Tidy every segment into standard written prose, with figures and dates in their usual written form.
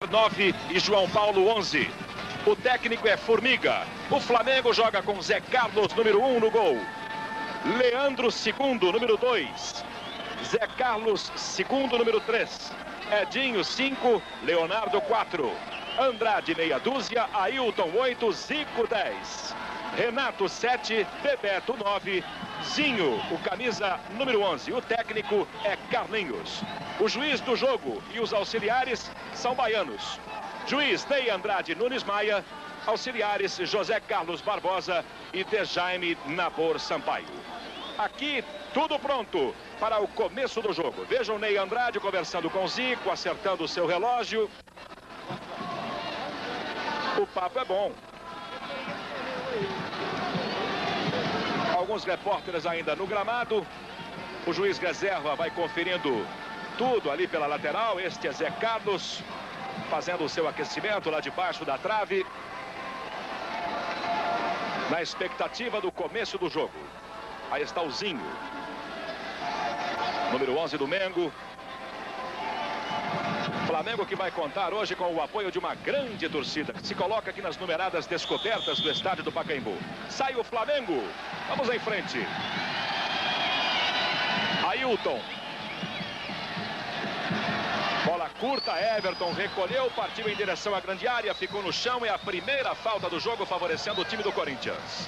9 e João Paulo 11. O técnico é Formiga. O Flamengo joga com Zé Carlos, número 1 no gol. Leandro, segundo, número 2. Zé Carlos, segundo, número 3. Edinho, 5. Leonardo, 4. Andrade, meia dúzia. Ailton, 8. Zico, 10. Renato, 7. Bebeto, 9. Zinho, o camisa número 11. O técnico é Carlinhos. O juiz do jogo e os auxiliares são baianos. Juiz Ney Andrade Nunes Maia. Auxiliares José Carlos Barbosa e Dejaime Nabor Sampaio. Aqui tudo pronto para o começo do jogo. Vejam Ney Andrade conversando com Zico, acertando o seu relógio. O papo é bom. Alguns repórteres ainda no gramado. O juiz reserva vai conferindo tudo ali pela lateral. Este é Zé Carlos fazendo o seu aquecimento lá debaixo da trave, na expectativa do começo do jogo. Aí está o Zinho, número 11 do Mengo. Flamengo que vai contar hoje com o apoio de uma grande torcida, que se coloca aqui nas numeradas descobertas do estádio do Pacaembu. Sai o Flamengo, vamos em frente. Ailton. Bola curta, Everton recolheu, partiu em direção à grande área, ficou no chão. É a primeira falta do jogo favorecendo o time do Corinthians.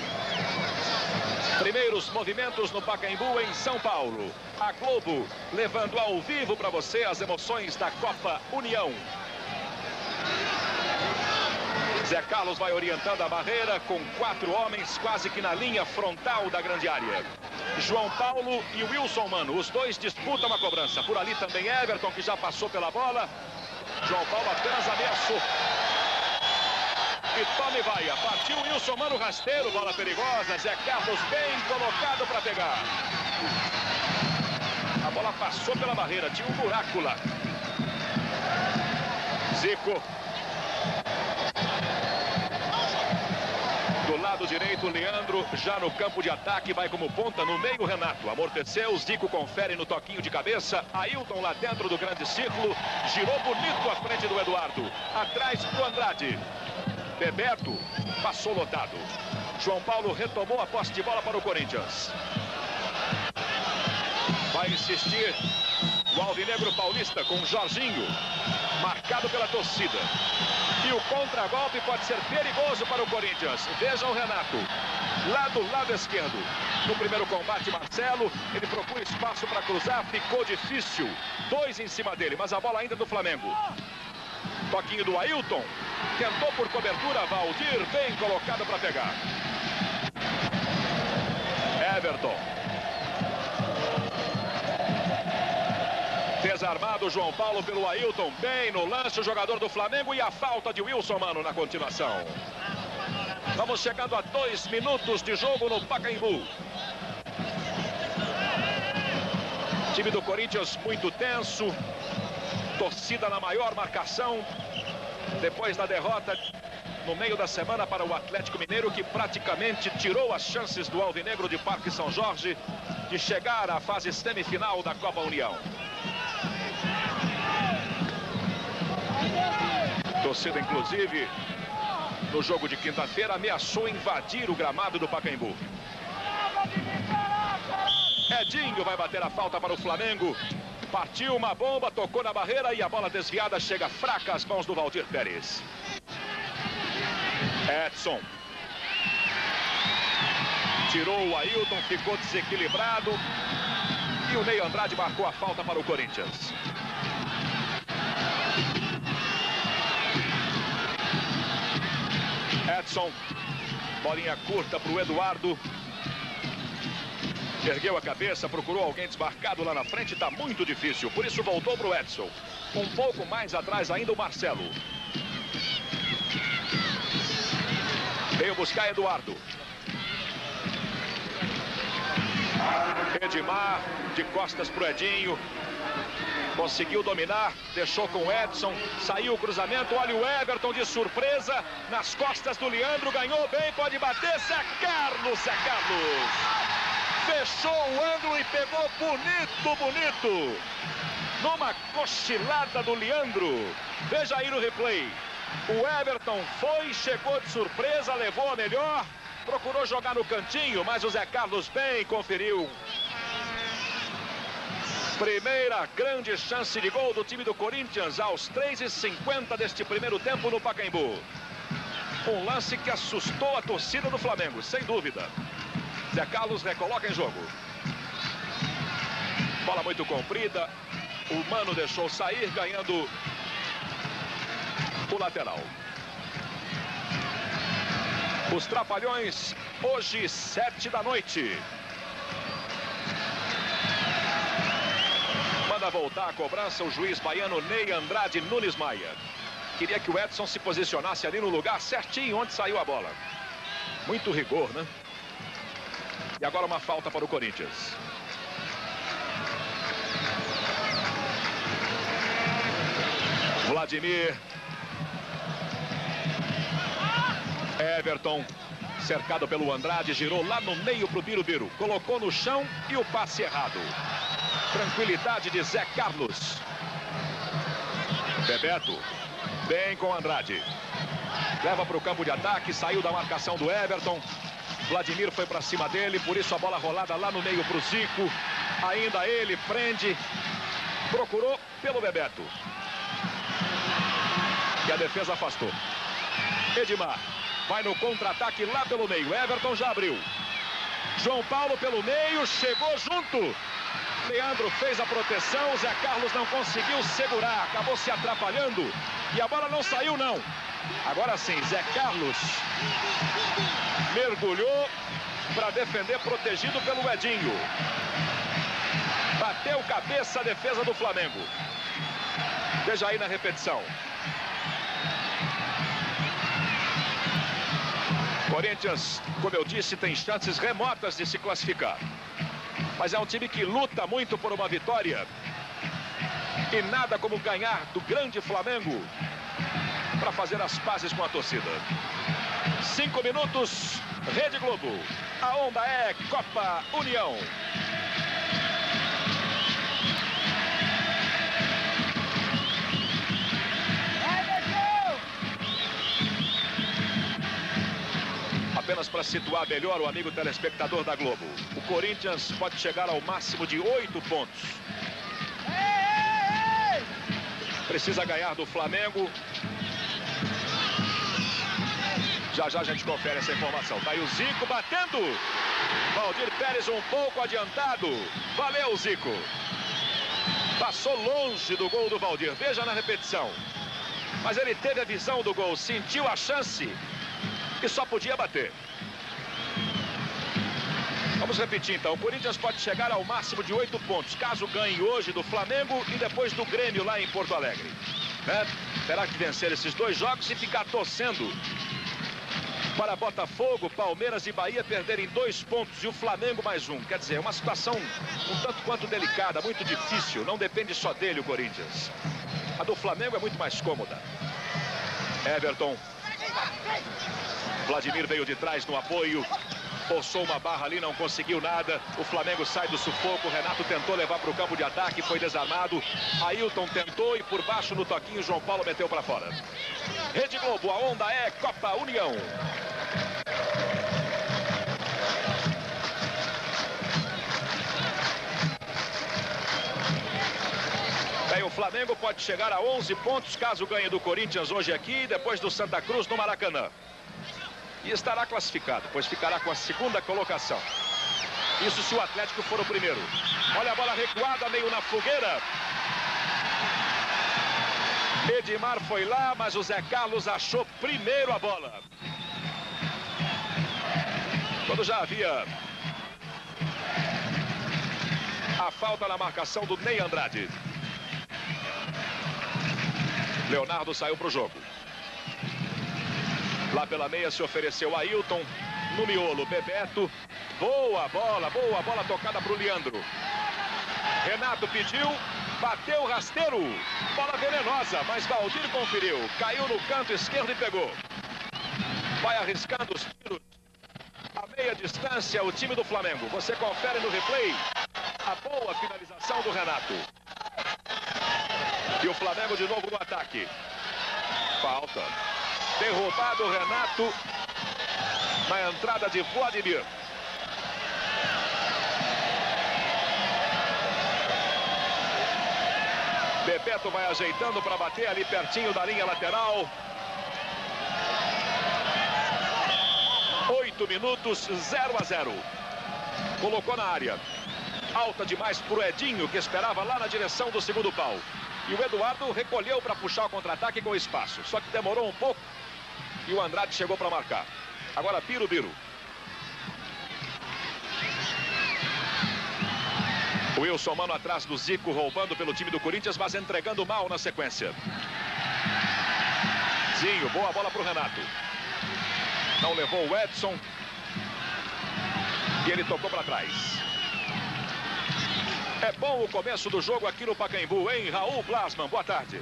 Primeiros movimentos no Pacaembu, em São Paulo. A Globo levando ao vivo para você as emoções da Copa União. Zé Carlos vai orientando a barreira com 4 homens quase que na linha frontal da grande área. João Paulo e Wilson Mano, os dois disputam a cobrança. Por ali também Everton, que já passou pela bola. João Paulo apenas ameaçou. E toma e vai. Partiu Wilson Mano, rasteiro, bola perigosa. Zé Carlos bem colocado para pegar. A bola passou pela barreira, tinha um buraco lá. Zico. Do lado direito, Leandro, já no campo de ataque, vai como ponta, no meio Renato. Amorteceu, Zico confere no toquinho de cabeça. Ailton lá dentro do grande círculo, girou bonito à frente do Eduardo. Atrás pro Andrade. Bebeto passou lotado. João Paulo retomou a posse de bola para o Corinthians. Vai insistir o alvinegro paulista com Jorginho, marcado pela torcida. E o contragolpe pode ser perigoso para o Corinthians. Vejam o Renato, lá do lado esquerdo. No primeiro combate, Marcelo, ele procura espaço para cruzar, ficou difícil. 2 em cima dele, mas a bola ainda do Flamengo. Toquinho do Ailton, tentou por cobertura, Valdir, bem colocado para pegar. Everton. Desarmado João Paulo pelo Ailton, bem no lance o jogador do Flamengo e a falta de Wilson Mano na continuação. Vamos chegando a 2 minutos de jogo no Pacaembu. Time do Corinthians muito tenso, torcida na maior marcação, depois da derrota no meio da semana para o Atlético Mineiro, que praticamente tirou as chances do alvinegro de Parque São Jorge de chegar à fase semifinal da Copa União. Torcida, inclusive, no jogo de quinta-feira, ameaçou invadir o gramado do Pacaembu. Edinho vai bater a falta para o Flamengo. Partiu uma bomba, tocou na barreira e a bola desviada chega fraca às mãos do Valdir Pérez. Edson. Tirou o Ailton, ficou desequilibrado. E o Ney Andrade marcou a falta para o Corinthians. Edson, bolinha curta para o Eduardo. Ergueu a cabeça, procurou alguém desmarcado lá na frente, está muito difícil. Por isso voltou para o Edson. Um pouco mais atrás ainda o Marcelo. Veio buscar Eduardo. Edmar, de costas para o Edinho. Conseguiu dominar, deixou com o Edson, saiu o cruzamento, olha o Everton de surpresa, nas costas do Leandro, ganhou bem, pode bater, Zé Carlos, Zé Carlos. Fechou o ângulo e pegou bonito, bonito. numa cochilada do Leandro. Veja aí no replay. O Everton foi, chegou de surpresa, levou a melhor, procurou jogar no cantinho, mas o Zé Carlos bem conferiu. Primeira grande chance de gol do time do Corinthians aos 3h50 deste primeiro tempo no Pacaembu. Um lance que assustou a torcida do Flamengo, sem dúvida. Zé Carlos recoloca em jogo. Bola muito comprida. O Mano deixou sair, ganhando o lateral. Os Trapalhões, hoje, 7 da noite. Manda voltar a cobrança o juiz baiano Ney Andrade Nunes Maia. Queria que o Edson se posicionasse ali no lugar certinho onde saiu a bola. Muito rigor, né? E agora uma falta para o Corinthians. Vladimir. Everton, cercado pelo Andrade, girou lá no meio para o Birubiru. Colocou no chão e o passe errado. Tranquilidade de Zé Carlos. Bebeto, bem com Andrade. Leva para o campo de ataque, saiu da marcação do Everton. Vladimir foi para cima dele, por isso a bola rolada lá no meio para o Zico. Ainda ele prende. Procurou pelo Bebeto. E a defesa afastou. Edmar. Vai no contra-ataque lá pelo meio. Everton já abriu. João Paulo pelo meio. Chegou junto. Leandro fez a proteção. Zé Carlos não conseguiu segurar. Acabou se atrapalhando. E a bola não saiu, não. Agora sim, Zé Carlos mergulhou para defender, protegido pelo Edinho. Bateu cabeça a defesa do Flamengo. Veja aí na repetição. Corinthians, como eu disse, tem chances remotas de se classificar. Mas é um time que luta muito por uma vitória. E nada como ganhar do grande Flamengo para fazer as pazes com a torcida. 5 minutos, Rede Globo. A onda é Copa União. Apenas para situar melhor o amigo telespectador da Globo. O Corinthians pode chegar ao máximo de 8 pontos. Precisa ganhar do Flamengo. Já já a gente confere essa informação. Tá aí o Zico batendo. Valdir Pérez um pouco adiantado. Valeu, Zico. Passou longe do gol do Valdir. Veja na repetição. Mas ele teve a visão do gol, sentiu a chance e só podia bater. Vamos repetir então. O Corinthians pode chegar ao máximo de 8 pontos, caso ganhe hoje do Flamengo e depois do Grêmio lá em Porto Alegre. Terá que vencer esses 2 jogos e ficar torcendo para Botafogo, Palmeiras e Bahia perderem 2 pontos e o Flamengo mais 1. Quer dizer, é uma situação um tanto quanto delicada, muito difícil. Não depende só dele o Corinthians. A do Flamengo é muito mais cômoda. Everton. Vladimir veio de trás no apoio. Forçou uma barra ali, não conseguiu nada. O Flamengo sai do sufoco. O Renato tentou levar para o campo de ataque, foi desarmado. Ailton tentou e por baixo no toquinho João Paulo meteu para fora. Rede Globo, a onda é Copa União. Bem, o Flamengo pode chegar a 11 pontos caso ganhe do Corinthians hoje aqui, depois do Santa Cruz no Maracanã. E estará classificado, pois ficará com a 2ª colocação. Isso se o Atlético for o primeiro. Olha a bola recuada, meio na fogueira. Edmar foi lá, mas o Zé Carlos achou primeiro a bola. Quando já havia a falta na marcação do Ney Andrade. Leonardo saiu para o jogo. Lá pela meia se ofereceu Ailton. No miolo, Bebeto. Boa bola tocada para o Leandro. Renato pediu, bateu rasteiro. Bola venenosa, mas Valdir conferiu. Caiu no canto esquerdo e pegou. Vai arriscando os tiros. A meia distância, o time do Flamengo. Você confere no replay a boa finalização do Renato. E o Flamengo de novo no ataque. Falta. Derrubado o Renato na entrada de Vladimir. Bebeto vai ajeitando para bater ali pertinho da linha lateral. 8 minutos, 0-0. Colocou na área. Alta demais pro Edinho, que esperava lá na direção do segundo pau. E o Eduardo recolheu para puxar o contra-ataque com espaço. Só que demorou um pouco e o Andrade chegou para marcar. Agora Birubiru. O Wilson Mano atrás do Zico, roubando pelo time do Corinthians, mas entregando mal na sequência. Zinho, boa bola para o Renato. Não levou o Edson. E ele tocou para trás. É bom o começo do jogo aqui no Pacaembu, hein? Raul Blasman, boa tarde.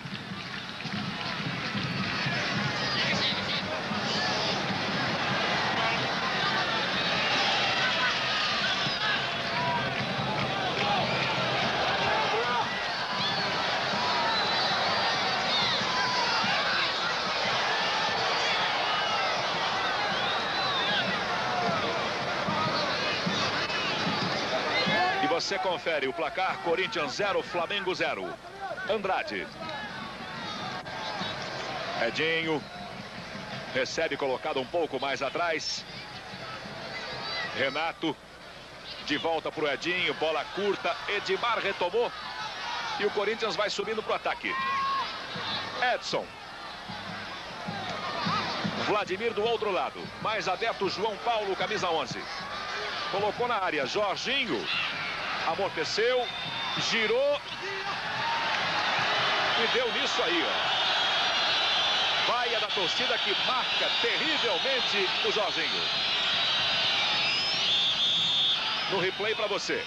Você confere o placar: Corinthians 0, Flamengo 0. Andrade. Edinho. Recebe colocado um pouco mais atrás. Renato. De volta para o Edinho. Bola curta. Edmar retomou. E o Corinthians vai subindo para o ataque. Edson. Vladimir do outro lado. Mais aberto João Paulo, camisa 11. Colocou na área. Jorginho. Amorteceu, girou e deu nisso aí, ó. Vaia da torcida que marca terrivelmente o Jorginho. No replay para você.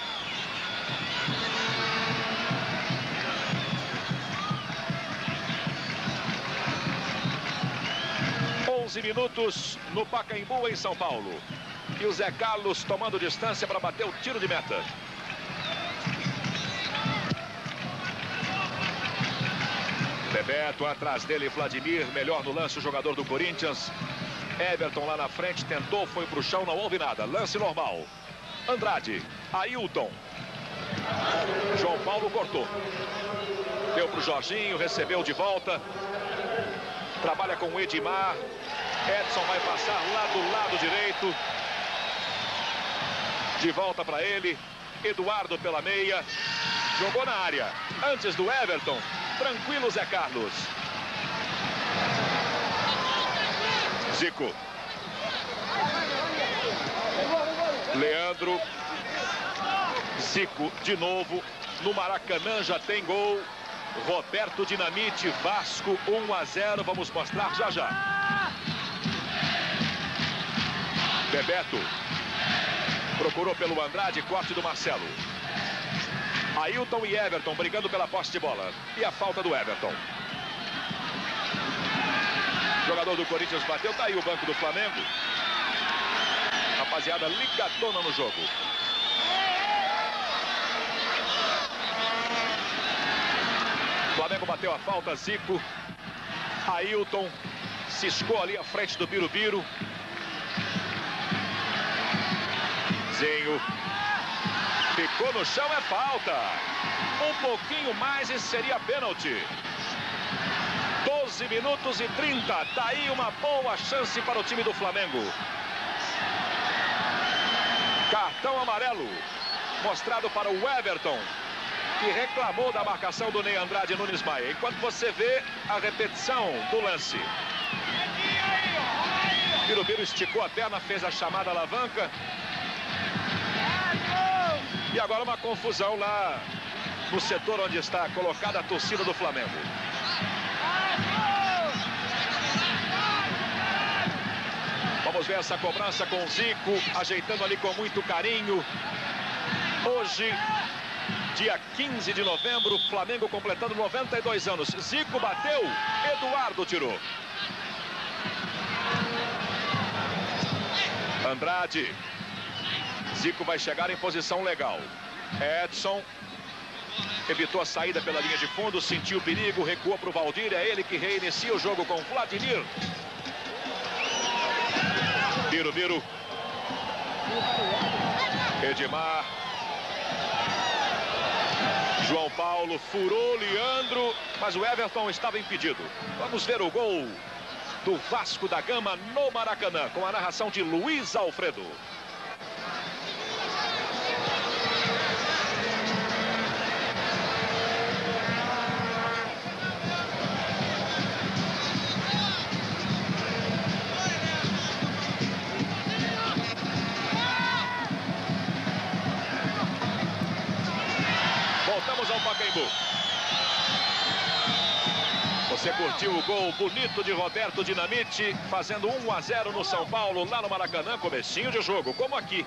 Onze minutos no Pacaembu, em São Paulo. E o Zé Carlos tomando distância para bater o tiro de meta. Bebeto atrás dele, Vladimir, melhor no lance o jogador do Corinthians. Everton lá na frente, tentou, foi pro chão, não houve nada. Lance normal. Andrade, Ailton. João Paulo cortou. Deu pro Jorginho, recebeu de volta. Trabalha com o Edmar. Edson vai passar lá do lado direito. De volta para ele. Eduardo pela meia. Jogou na área. Antes do Everton. Tranquilo Zé Carlos. Zico. Leandro. Zico de novo. No Maracanã já tem gol. Roberto Dinamite, Vasco 1-0. Vamos mostrar já já. Bebeto. Procurou pelo Andrade, corte do Marcelo. Ailton e Everton brigando pela posse de bola. E a falta do Everton. Jogador do Corinthians bateu, tá aí o banco do Flamengo. Rapaziada ligadona no jogo. Flamengo bateu a falta, Zico. Ailton ciscou ali à frente do Birubiru. Zinho. Ficou no chão, é falta. Um pouquinho mais e seria pênalti. 12 minutos e 30. Tá aí uma boa chance para o time do Flamengo. Cartão amarelo. Mostrado para o Everton, que reclamou da marcação do Ney Andrade e Nunes Maia. Enquanto você vê a repetição do lance. Birubiru esticou a perna, fez a chamada alavanca. E agora uma confusão lá no setor onde está colocada a torcida do Flamengo. Vamos ver essa cobrança com o Zico, ajeitando ali com muito carinho. Hoje, dia 15 de novembro, Flamengo completando 92 anos. Zico bateu, Eduardo tirou. Andrade. Zico vai chegar em posição legal. Edson. Evitou a saída pela linha de fundo, sentiu o perigo, recuou para o Valdir. É ele que reinicia o jogo com Vladimir. Birubiru. Edmar. João Paulo furou Leandro, mas o Everton estava impedido. Vamos ver o gol do Vasco da Gama no Maracanã, com a narração de Luiz Alfredo. Voltamos ao Pacaembu. Você curtiu o gol bonito de Roberto Dinamite, fazendo 1-0 no São Paulo, lá no Maracanã, comecinho de jogo, como aqui.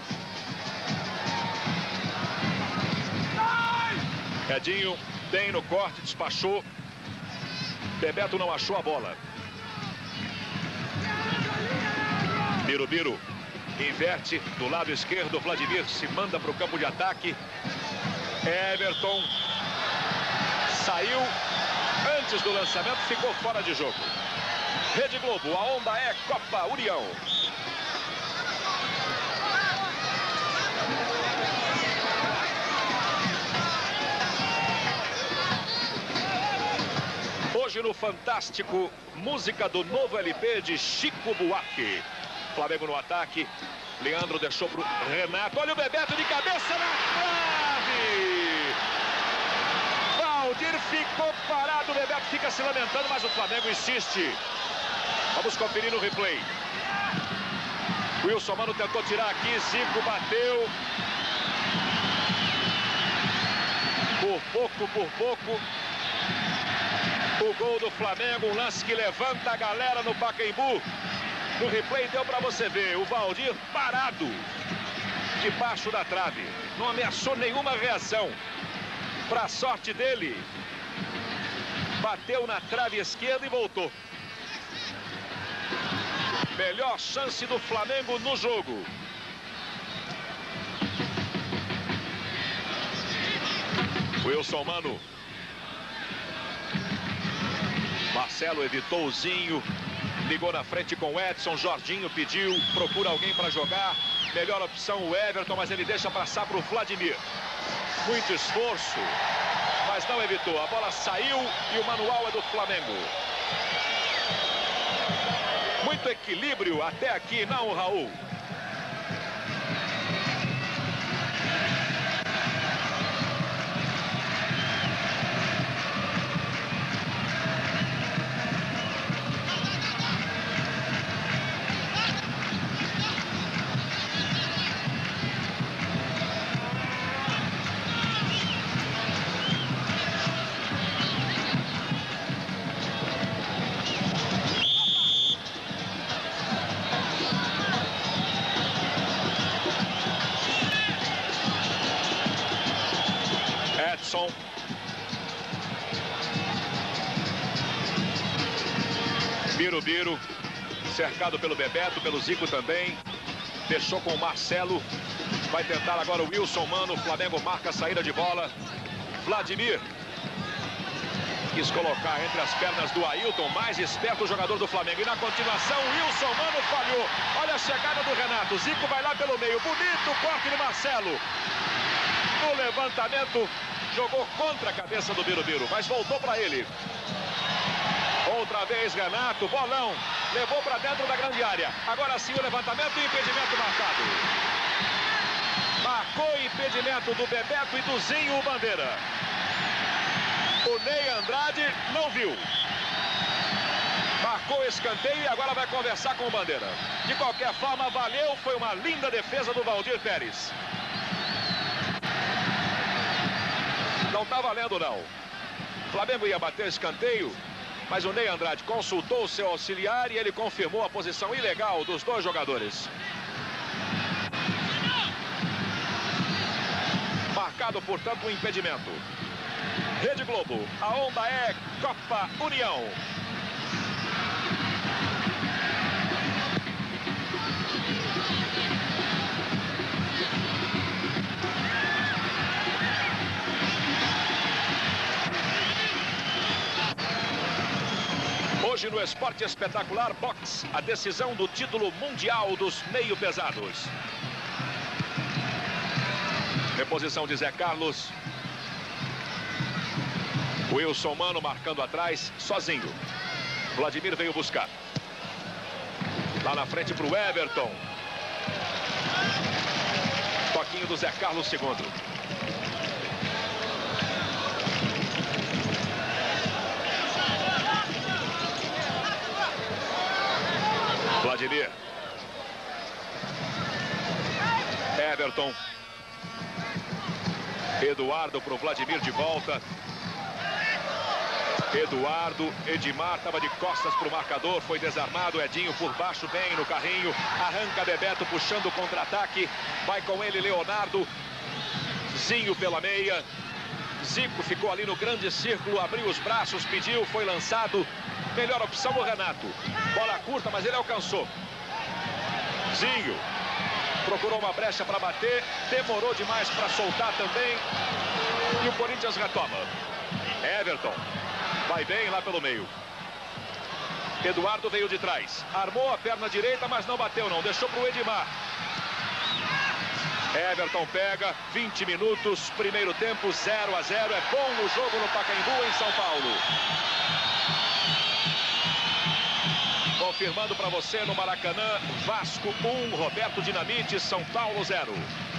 Edinho, bem no corte, despachou. Bebeto não achou a bola. Birubiru inverte do lado esquerdo, Vladimir se manda para o campo de ataque. Everton saiu antes do lançamento, ficou fora de jogo. Rede Globo, a onda é Copa União. Hoje no Fantástico, música do novo LP de Chico Buarque. Flamengo no ataque. Leandro deixou pro Renato. Olha o Bebeto de cabeça na trave. Valdir ficou parado. O Bebeto fica se lamentando, mas o Flamengo insiste. Vamos conferir no replay. Wilson Mano tentou tirar aqui. Zico bateu. Por pouco. O gol do Flamengo. Um lance que levanta a galera no Pacaembu. No replay deu para você ver o Valdir parado debaixo da trave. Não ameaçou nenhuma reação. Para a sorte dele, bateu na trave esquerda e voltou. Melhor chance do Flamengo no jogo. Wilson Mano. Marcelo evitou o Zinho. Ligou na frente com o Edson, Jorginho pediu, procura alguém para jogar. Melhor opção o Everton, mas ele deixa passar para o Vladimir. Muito esforço, mas não evitou. A bola saiu e o manual é do Flamengo. Muito equilíbrio até aqui, não, Raul? Edson. Birubiru, cercado pelo Bebeto, pelo Zico também. Deixou com o Marcelo. Vai tentar agora o Wilson Mano. O Flamengo marca a saída de bola. Vladimir quis colocar entre as pernas do Ailton, mais esperto o jogador do Flamengo. E na continuação, Wilson Mano falhou. Olha a chegada do Renato. Zico vai lá pelo meio. Bonito corte do Marcelo. No levantamento, jogou contra a cabeça do Birubiru, mas voltou para ele. Outra vez Renato, bolão, levou para dentro da grande área. Agora sim o levantamento e impedimento marcado. Marcou impedimento do Bebeto e do Zinho, o Bandeira. O Ney Andrade não viu. Marcou escanteio e agora vai conversar com o Bandeira. De qualquer forma, valeu, foi uma linda defesa do Valdir Pérez. Não tá valendo, não. O Flamengo ia bater escanteio, mas o Ney Andrade consultou o seu auxiliar e ele confirmou a posição ilegal dos dois jogadores. Marcado, portanto, um impedimento. Rede Globo, a onda é Copa União. Hoje no Esporte Espetacular Box, a decisão do título mundial dos meio pesados. Reposição de Zé Carlos. Wilson Mano marcando atrás, sozinho. Vladimir veio buscar. Lá na frente para o Everton. Toquinho do Zé Carlos segundo. Vladimir. Everton. Eduardo para o Vladimir de volta. Eduardo, Edmar estava de costas para o marcador, foi desarmado, Edinho por baixo, bem no carrinho, arranca Bebeto puxando o contra-ataque, vai com ele Leonardo, Zinho pela meia, Zico ficou ali no grande círculo, abriu os braços, pediu, foi lançado, melhor opção o Renato, bola curta, mas ele alcançou. Zinho procurou uma brecha para bater, demorou demais para soltar também, e o Corinthians retoma. Everton. Vai bem lá pelo meio. Eduardo veio de trás. Armou a perna direita, mas não bateu não. Deixou para o Edmar. Everton pega. 20 minutos. Primeiro tempo 0-0. É bom o jogo no Pacaembu, em São Paulo. Confirmando para você no Maracanã. Vasco 1, Roberto Dinamite, São Paulo 0.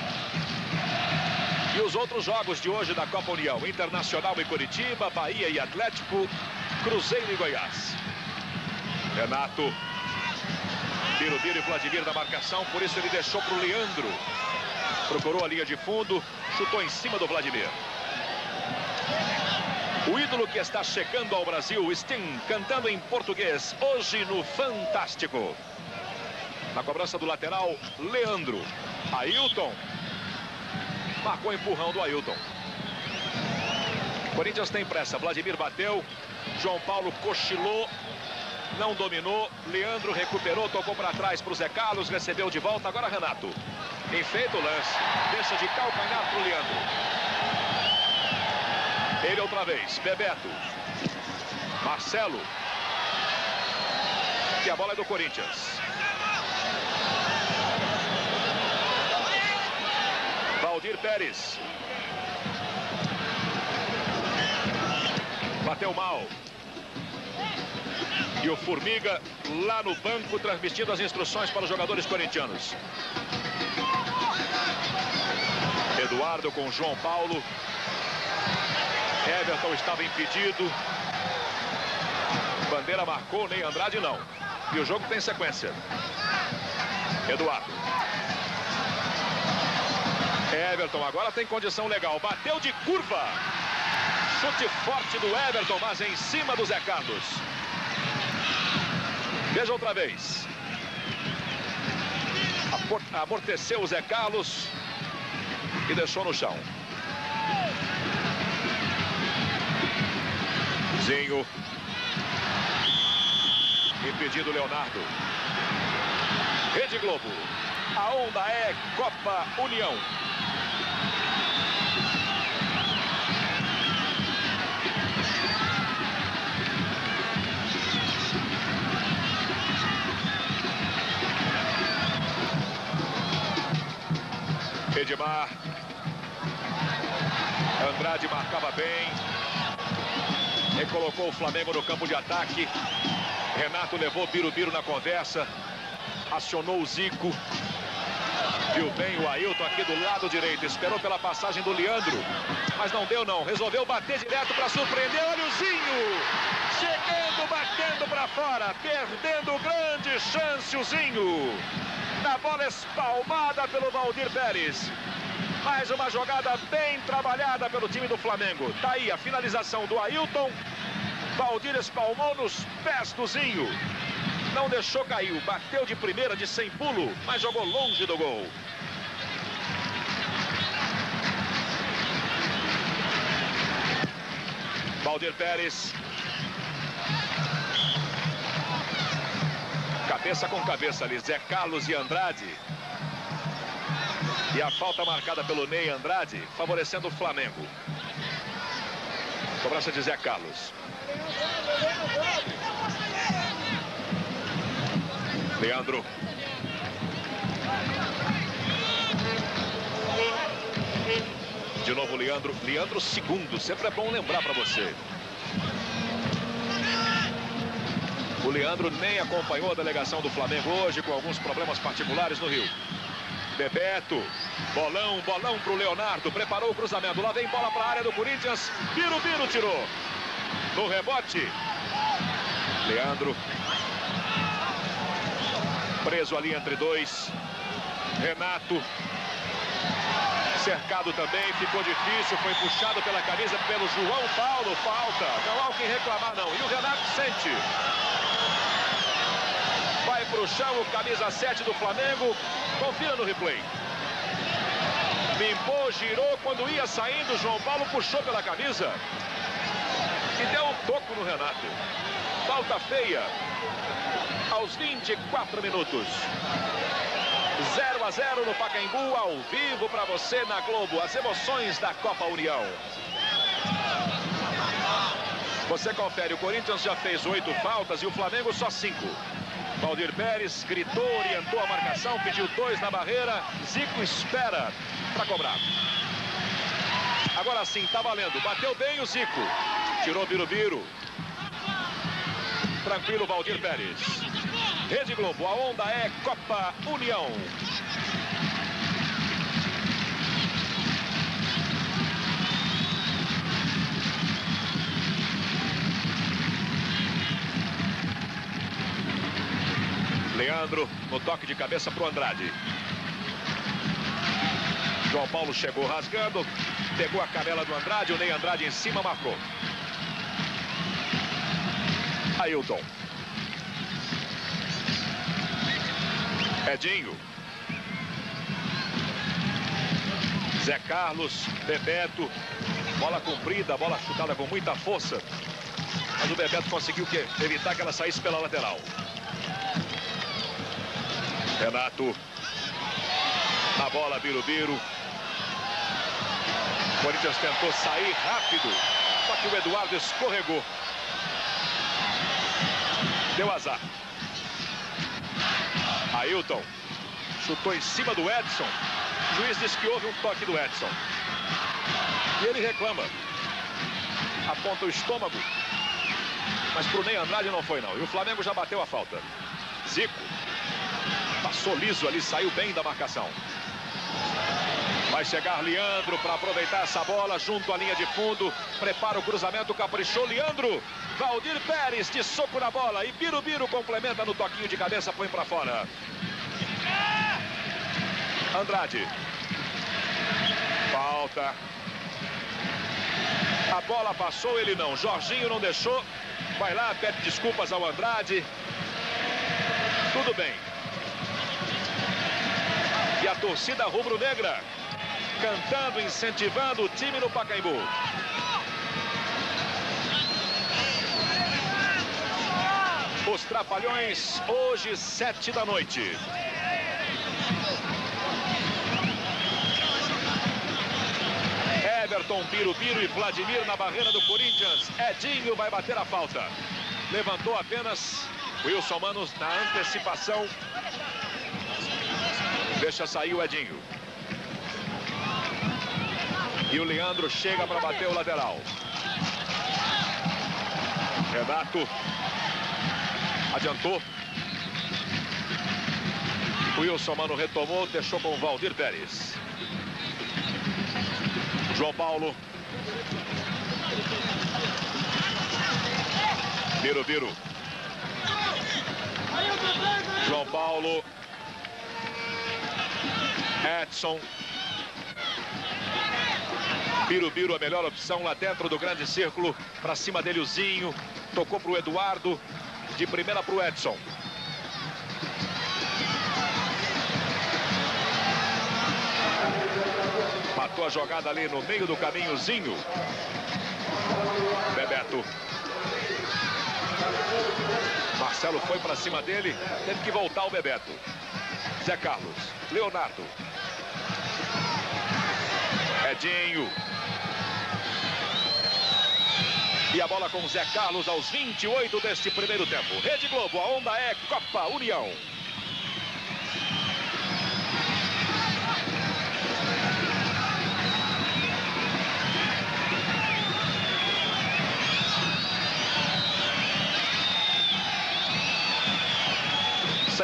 E os outros jogos de hoje da Copa União: Internacional e Curitiba, Bahia e Atlético, Cruzeiro e Goiás. Renato. Birubiru e Vladimir da marcação, por isso ele deixou para o Leandro. Procurou a linha de fundo, chutou em cima do Vladimir. O ídolo que está chegando ao Brasil, Sting, cantando em português, hoje no Fantástico. Na cobrança do lateral, Leandro. Ailton. Marcou o empurrão do Ailton. Corinthians tem pressa. Vladimir bateu. João Paulo cochilou. Não dominou. Leandro recuperou. Tocou para trás para o Zé Carlos. Recebeu de volta. Agora Renato. Enfeita o lance. Deixa de calcanhar para o Leandro. Ele outra vez. Bebeto. Marcelo. E a bola é do Corinthians. Valdir Pérez. Bateu mal. E o Formiga lá no banco transmitindo as instruções para os jogadores corintianos. Eduardo com João Paulo. Everton estava impedido. Bandeira marcou, nem Andrade não. E o jogo tem sequência. Eduardo. Everton agora tem condição legal. Bateu de curva. Chute forte do Everton, mas em cima do Zé Carlos. Veja outra vez. Amorteceu o Zé Carlos e deixou no chão. Zinho. Impedido Leonardo. Rede Globo. A onda é Copa União. Edmar. Andrade marcava bem. Recolocou o Flamengo no campo de ataque. Renato levou Birubiru na conversa. Acionou o Zico. Viu bem o Ailton aqui do lado direito. Esperou pela passagem do Leandro. Mas não deu não. Resolveu bater direto para surpreender. Olha o Zinho. Chegando, batendo para fora. Perdendo grande chance o Zinho. Na bola espalmada pelo Valdir Pérez. Mais uma jogada bem trabalhada pelo time do Flamengo. Tá aí a finalização do Ailton. Valdir espalmou nos pés do Zinho. Não deixou cair. Bateu de primeira de sem pulo, mas jogou longe do gol. Valdir Pérez. Cabeça com cabeça ali, Zé Carlos e Andrade. E a falta marcada pelo Ney Andrade, favorecendo o Flamengo. Cobrança de Zé Carlos. Leandro. De novo Leandro. Leandro segundo. Sempre é bom lembrar para você. O Leandro nem acompanhou a delegação do Flamengo hoje, com alguns problemas particulares no Rio. Bebeto. Bolão pro Leonardo. Preparou o cruzamento. Lá vem bola para a área do Corinthians. Birubiru tirou. No rebote. Leandro. Preso ali entre dois. Renato. Cercado também, ficou difícil, foi puxado pela camisa pelo João Paulo. Falta, não há o que reclamar não. E o Renato sente. Vai pro chão o camisa 7 do Flamengo. Confira no replay. Limpou, girou, quando ia saindo, João Paulo puxou pela camisa. E deu um toco no Renato. Falta feia. Aos 24 minutos. 0-0 no Pacaembu, ao vivo para você na Globo. As emoções da Copa União. Você confere, o Corinthians já fez 8 faltas e o Flamengo só 5. Valdir Pérez gritou, orientou a marcação, pediu 2 na barreira. Zico espera para cobrar. Agora sim, tá valendo. Bateu bem o Zico. Tirou Birubiru. Tranquilo, Valdir Pérez. Rede Globo, a onda é Copa União. Leandro no toque de cabeça para o Andrade. João Paulo chegou rasgando, pegou a canela do Andrade, o Ney Andrade em cima marcou. Ailton. Edinho. Zé Carlos, Bebeto. Bola comprida, bola chutada com muita força. Mas o Bebeto conseguiu evitar que ela saísse pela lateral. Renato. A bola, Birubiru. O Corinthians tentou sair rápido, só que o Eduardo escorregou. Deu azar. Ailton chutou em cima do Edson. O juiz disse que houve um toque do Edson. E ele reclama. Aponta o estômago. Mas pro Ney Andrade não foi não. E o Flamengo já bateu a falta. Zico. Passou liso ali, saiu bem da marcação. Vai chegar Leandro para aproveitar essa bola junto à linha de fundo. Prepara o cruzamento, caprichou Leandro. Valdir Pérez de soco na bola. E Birubiru complementa no toquinho de cabeça, põe para fora. Andrade. Falta. A bola passou, ele não. Jorginho não deixou. Vai lá, pede desculpas ao Andrade. Tudo bem. E a torcida rubro-negra cantando, incentivando o time no Pacaembu. Os Trapalhões, hoje, 7 da noite. Everton, Birubiru e Vladimir na barreira do Corinthians. Edinho vai bater a falta. Levantou apenas Wilson Manos na antecipação. Deixa sair o Edinho. E o Leandro chega para bater o lateral. Renato. Adiantou. O Wilson Mano retomou, deixou com o Valdir Pérez. João Paulo. Birubiru. João Paulo. Edson. Birubiru, a melhor opção lá dentro do grande círculo. Para cima dele o Zinho. Tocou para o Eduardo. De primeira para o Edson. Matou a jogada ali no meio do caminhozinho. Bebeto. Marcelo foi para cima dele. Teve que voltar o Bebeto. Zé Carlos. Leonardo. Edinho. E a bola com Zé Carlos aos 28 deste primeiro tempo. Rede Globo, a onda é Copa União.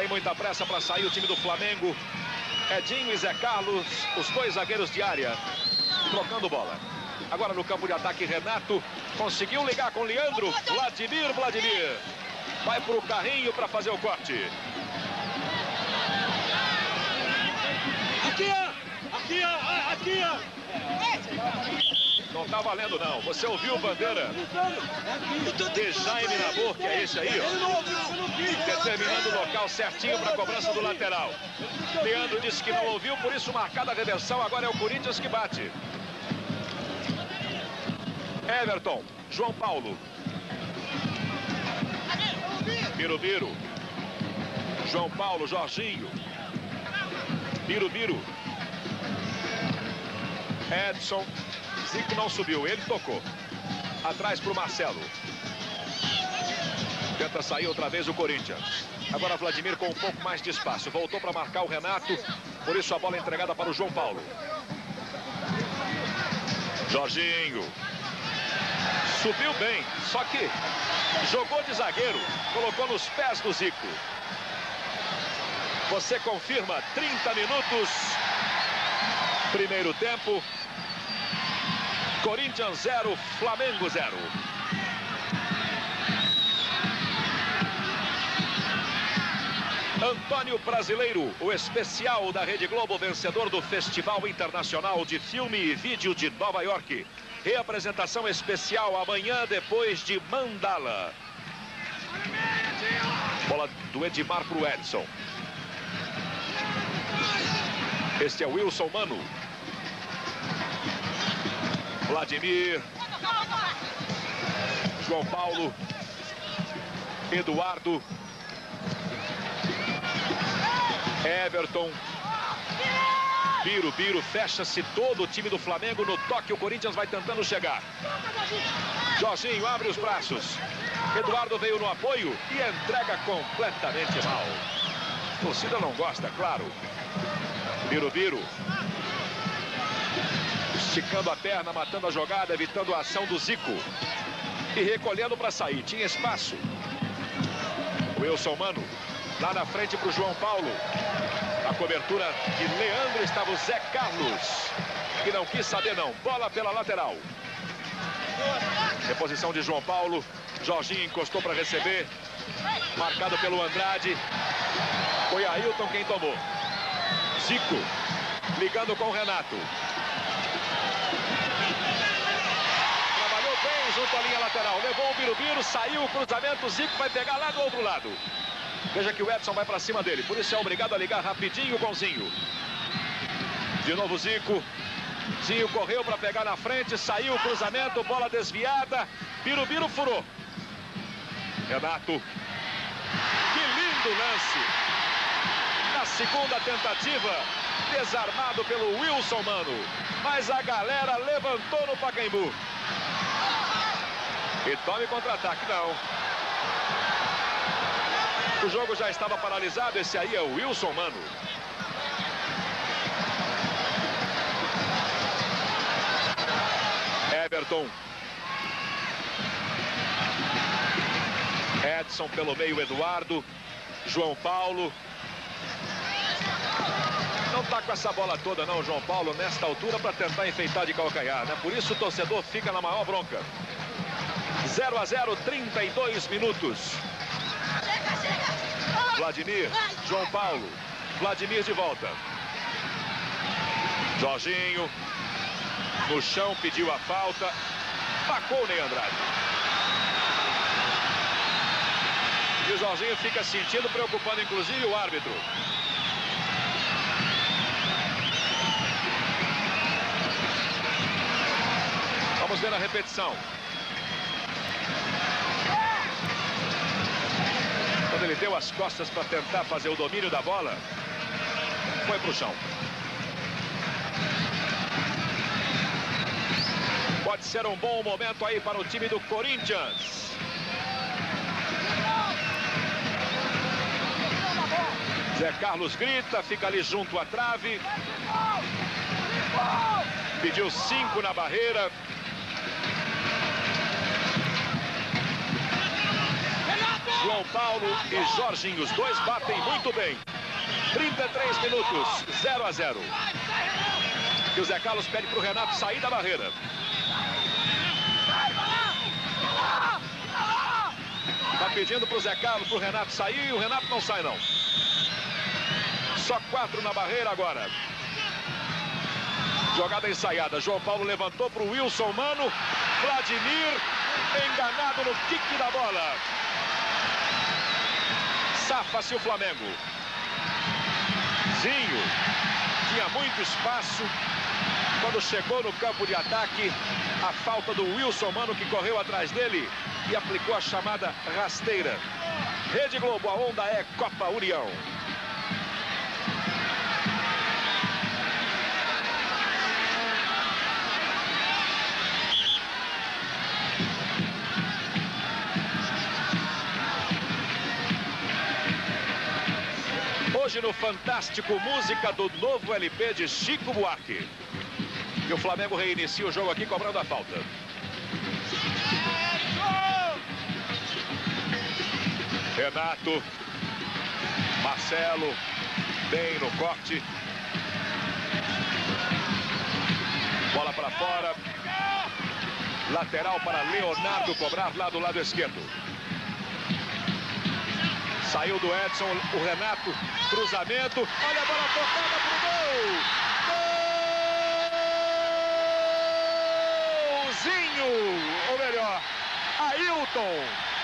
tem muita pressa para sair o time do Flamengo. Edinho e Zé Carlos, os dois zagueiros de área, trocando bola. Agora no campo de ataque, Renato conseguiu ligar com Leandro. Vladimir vai para o carrinho para fazer o corte. Aqui, ó. Não tá valendo, não. Você ouviu o bandeira de Jaime Namor, que é esse aí, ó, determinando o local certinho para a cobrança do lateral. Leandro disse que não ouviu, por isso marcada a reversão. Agora é o Corinthians que bate. Everton, João Paulo. Birubiru. João Paulo, Jorginho. Birubiru. Edson. Zico não subiu, ele tocou. Atrás para o Marcelo. Tenta sair outra vez o Corinthians. Agora Vladimir com um pouco mais de espaço. Voltou para marcar o Renato. Por isso a bola é entregada para o João Paulo. Jorginho. Subiu bem, só que jogou de zagueiro. Colocou nos pés do Zico. Você confirma, 30 minutos. Primeiro tempo. Corinthians 0, Flamengo 0. Antônio Brasileiro, o especial da Rede Globo, vencedor do Festival Internacional de Filme e Vídeo de Nova York. Reapresentação especial amanhã, depois de Mandala. Bola do Edmar para o Edson. Este é o Wilson Mano. Vladimir. João Paulo. Eduardo. Everton. Birubiru, fecha-se todo o time do Flamengo no toque. O Corinthians vai tentando chegar. Jorginho abre os braços. Eduardo veio no apoio e entrega completamente mal. A torcida não gosta, claro. Birubiru. Esticando a perna, matando a jogada, evitando a ação do Zico. E recolhendo para sair. Tinha espaço. Wilson Mano. Lá na frente para o João Paulo. A cobertura de Leandro estava o Zé Carlos, que não quis saber não. Bola pela lateral. Reposição de João Paulo. Jorginho encostou para receber. Marcado pelo Andrade. Foi Ailton quem tomou. Zico ligando com o Renato. Trabalhou bem junto à linha lateral. Levou o Birubiru, saiu o cruzamento. Zico vai pegar lá do outro lado. Veja que o Edson vai para cima dele. Por isso é obrigado a ligar rapidinho com o Zinho. De novo Zico. Zinho correu para pegar na frente. Saiu o cruzamento. Bola desviada. Birubiru furou. Renato. Que lindo lance. Na segunda tentativa. Desarmado pelo Wilson Mano. Mas a galera levantou no Pacaembu. E tome contra-ataque. Não. O jogo já estava paralisado. Esse aí é o Wilson Mano. Everton. Edson pelo meio, Eduardo. João Paulo. Não está com essa bola toda não, João Paulo, nesta altura para tentar enfeitar de calcanhar, né? Por isso o torcedor fica na maior bronca. 0-0, 32 minutos. Vladimir, João Paulo. Vladimir de volta. Jorginho. No chão, pediu a falta. Marcou o Ney Andrade. E o Jorginho fica sentindo, preocupando inclusive o árbitro. Vamos ver a repetição. Quando ele deu as costas para tentar fazer o domínio da bola, foi para o chão. Pode ser um bom momento aí para o time do Corinthians. Zé Carlos grita, fica ali junto à trave. Pediu 5 na barreira. João João Paulo e Jorginho. Os dois batem muito bem. 33 minutos, 0 a 0. E o Zé Carlos pede para o Renato sair da barreira. Tá pedindo para o Zé Carlos, para o Renato sair, e o Renato não sai não. Só 4 na barreira agora. Jogada ensaiada. João Paulo levantou para o Wilson Mano. Vladimir enganado no kick da bola. Safa-se o Flamengo. Zinho tinha muito espaço. Quando chegou no campo de ataque, a falta do Wilson Mano, que correu atrás dele e aplicou a chamada rasteira. Rede Globo, a onda é Copa União. Hoje no Fantástico, música do novo LP de Chico Buarque. E o Flamengo reinicia o jogo aqui cobrando a falta. Renato. Marcelo. Bem no corte. Bola para fora. Lateral para Leonardo cobrar lá do lado esquerdo. Saiu do Edson, o Renato, cruzamento, olha a bola tocada pro gol! Golzinho! Ou melhor, Ailton!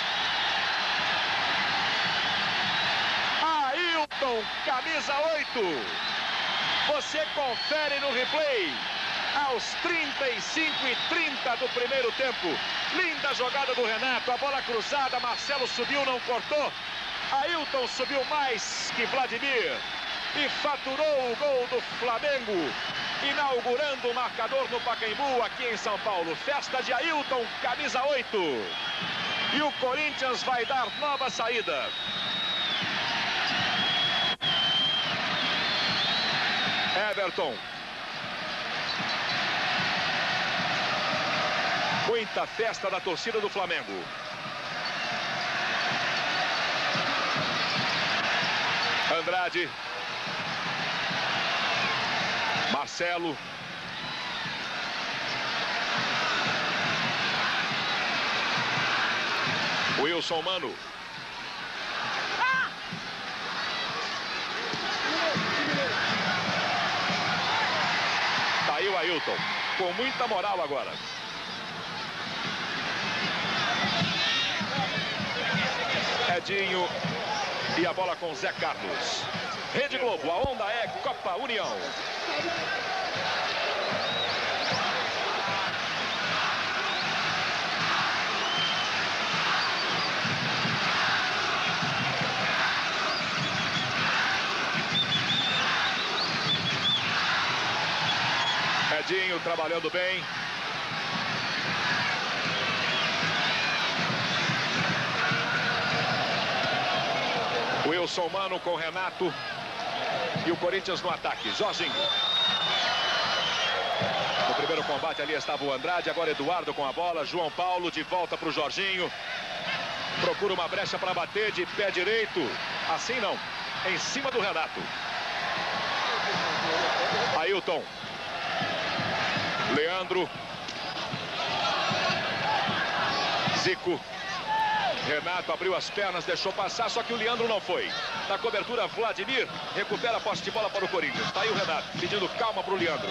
Ailton, camisa 8! Você confere no replay. Aos 35:30 do primeiro tempo. Linda jogada do Renato, a bola cruzada, Marcelo subiu, não cortou. Ailton subiu mais que Vladimir e faturou o gol do Flamengo, inaugurando o marcador no Pacaembu, aqui em São Paulo. Festa de Ailton, camisa 8. E o Corinthians vai dar nova saída. Everton. Muita festa da torcida do Flamengo. Andrade. Marcelo. Wilson Mano. Tá aí o Ailton, com muita moral agora. Edinho. E a bola com Zé Carlos. Rede Globo, a onda é Copa União. Edinho trabalhando bem. Wilson Mano com Renato. E o Corinthians no ataque. Jorginho. No primeiro combate ali estava o Andrade. Agora Eduardo com a bola. João Paulo de volta para o Jorginho. Procura uma brecha para bater de pé direito. Assim não. Em cima do Renato. Ailton. Leandro. Zico. Renato abriu as pernas, deixou passar, só que o Leandro não foi. Na cobertura, Vladimir recupera a posse de bola para o Corinthians. Está aí o Renato, pedindo calma para o Leandro.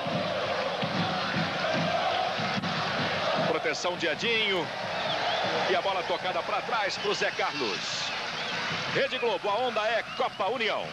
Proteção de Edinho. E a bola tocada para trás para o Zé Carlos. Rede Globo, a onda é Copa União.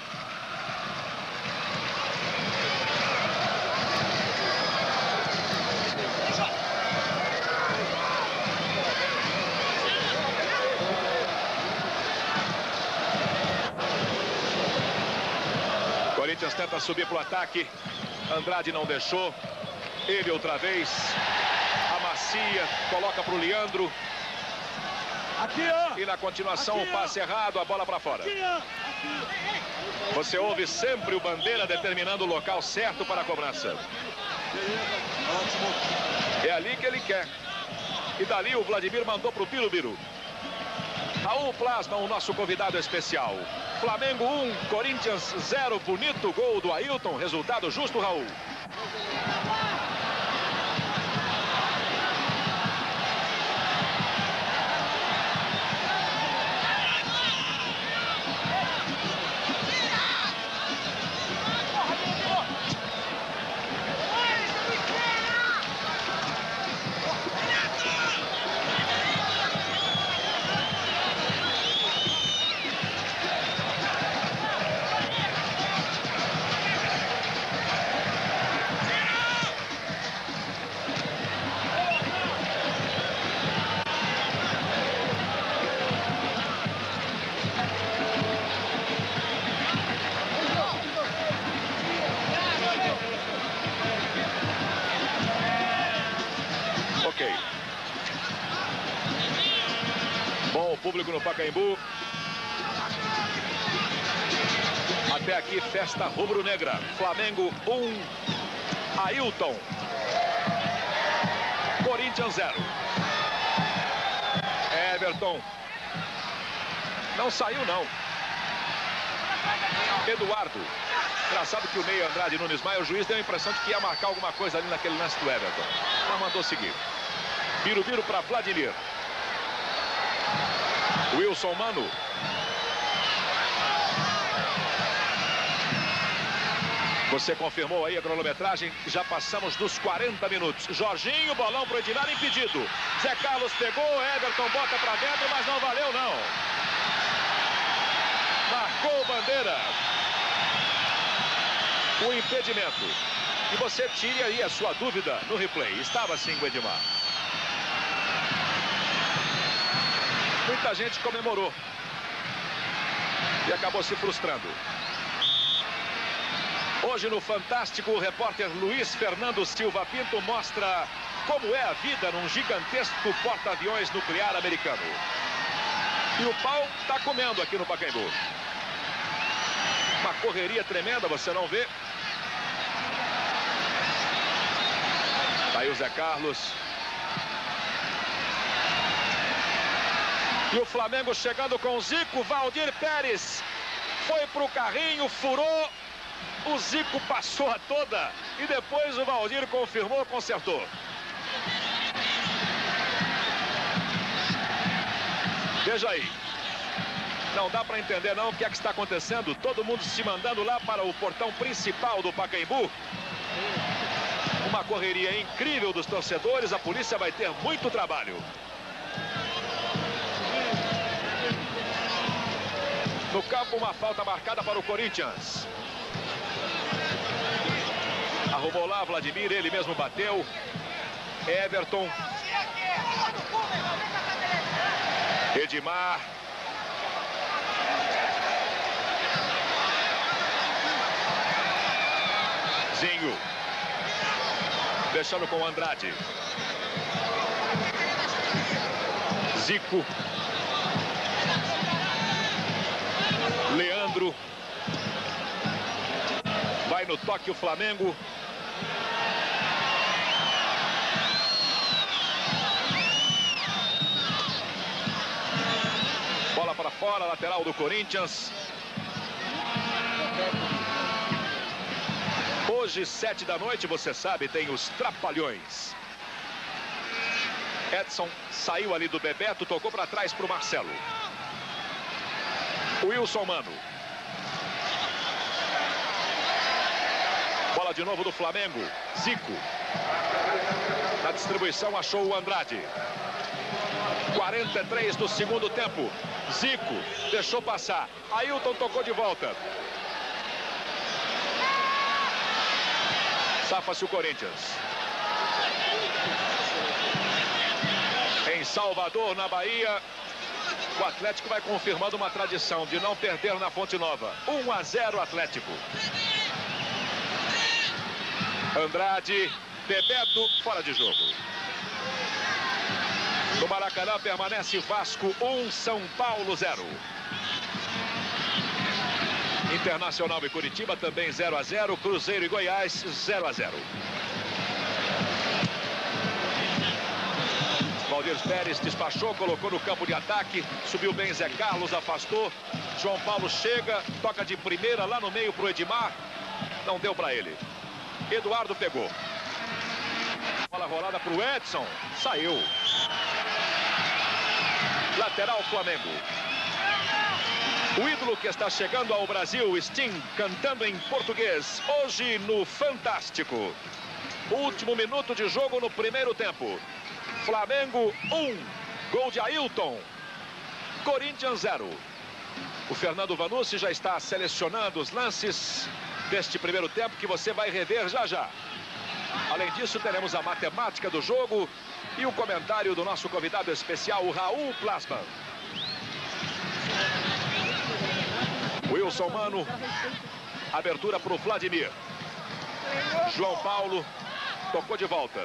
Corinthians tenta subir para o ataque. Andrade não deixou. Ele outra vez. Amacia, coloca para o Leandro. Aqui, ó. E na continuação, o passe errado, a bola para fora. Aqui, ó. Aqui. Você ouve sempre o Bandeira determinando o local certo para a cobrança. É ali que ele quer. E dali o Vladimir mandou para o Birubiru. Raul plasma o nosso convidado especial. Flamengo 1, Corinthians 0. Bonito gol do Ailton. Resultado justo, Raul. Bom público no Pacaembu. Até aqui, festa rubro-negra. Flamengo 1, Ailton. Corinthians 0. Everton. Não saiu, não. Eduardo. Engraçado que o Ney Andrade Nunes Maia, o juiz, deu a impressão de que ia marcar alguma coisa ali naquele lance do Everton. Mas mandou seguir. Birubiru para Vladimir. Wilson Mano. Você confirmou aí a cronometragem. Já passamos dos 40 minutos. Jorginho, bolão para o Edmar, impedido. Zé Carlos pegou, Everton bota para dentro, mas não valeu, não. Marcou bandeira. O impedimento. E você tire aí a sua dúvida no replay. Estava sim o Edmar. Muita gente comemorou. E acabou se frustrando. Hoje no Fantástico, o repórter Luiz Fernando Silva Pinto mostra como é a vida num gigantesco porta-aviões nuclear americano. E o pau está comendo aqui no Pacaembu. Uma correria tremenda, você não vê? Tá aí o Zé Carlos. E o Flamengo chegando com o Zico. Valdir Pérez foi pro carrinho, furou. O Zico passou a toda. E depois o Valdir confirmou, consertou. Veja aí. Não dá para entender não o que é que está acontecendo. Todo mundo se mandando lá para o portão principal do Pacaembu. Uma correria incrível dos torcedores. A polícia vai ter muito trabalho. No campo, uma falta marcada para o Corinthians. Arrumou lá Vladimir, ele mesmo bateu. Everton. Edmar. Zinho. Deixando com Andrade. Zico. Leandro. Vai no toque o Flamengo. Bola para fora, lateral do Corinthians. Hoje, 7 da noite, você sabe, tem os Trapalhões. Edson saiu ali do Bebeto, tocou para trás para o Marcelo. Wilson Mano. Bola de novo do Flamengo. Zico. Na distribuição achou o Andrade. 43 do segundo tempo. Zico deixou passar. Ailton tocou de volta. Safa-se o Corinthians. Em Salvador, na Bahia, o Atlético vai confirmando uma tradição de não perder na Fonte Nova. 1-0 Atlético. Andrade, Bebeto, fora de jogo. No Maracanã permanece Vasco 1, São Paulo 0. Internacional e Curitiba também 0-0. Cruzeiro e Goiás 0-0. Valdir Pérez despachou, colocou no campo de ataque. Subiu bem Zé Carlos, afastou. João Paulo chega, toca de primeira lá no meio para o Edmar. Não deu para ele. Eduardo pegou. Bola rolada para o Edson. Saiu. Lateral Flamengo. O ídolo que está chegando ao Brasil, Sting, cantando em português. Hoje no Fantástico. Último minuto de jogo no primeiro tempo. Flamengo 1. Gol de Ailton. Corinthians 0. O Fernando Vanucci já está selecionando os lances deste primeiro tempo que você vai rever já já. Além disso, teremos a matemática do jogo e o comentário do nosso convidado especial, o Raul Plasman. Wilson Mano. Abertura para o Vladimir. João Paulo. Tocou de volta.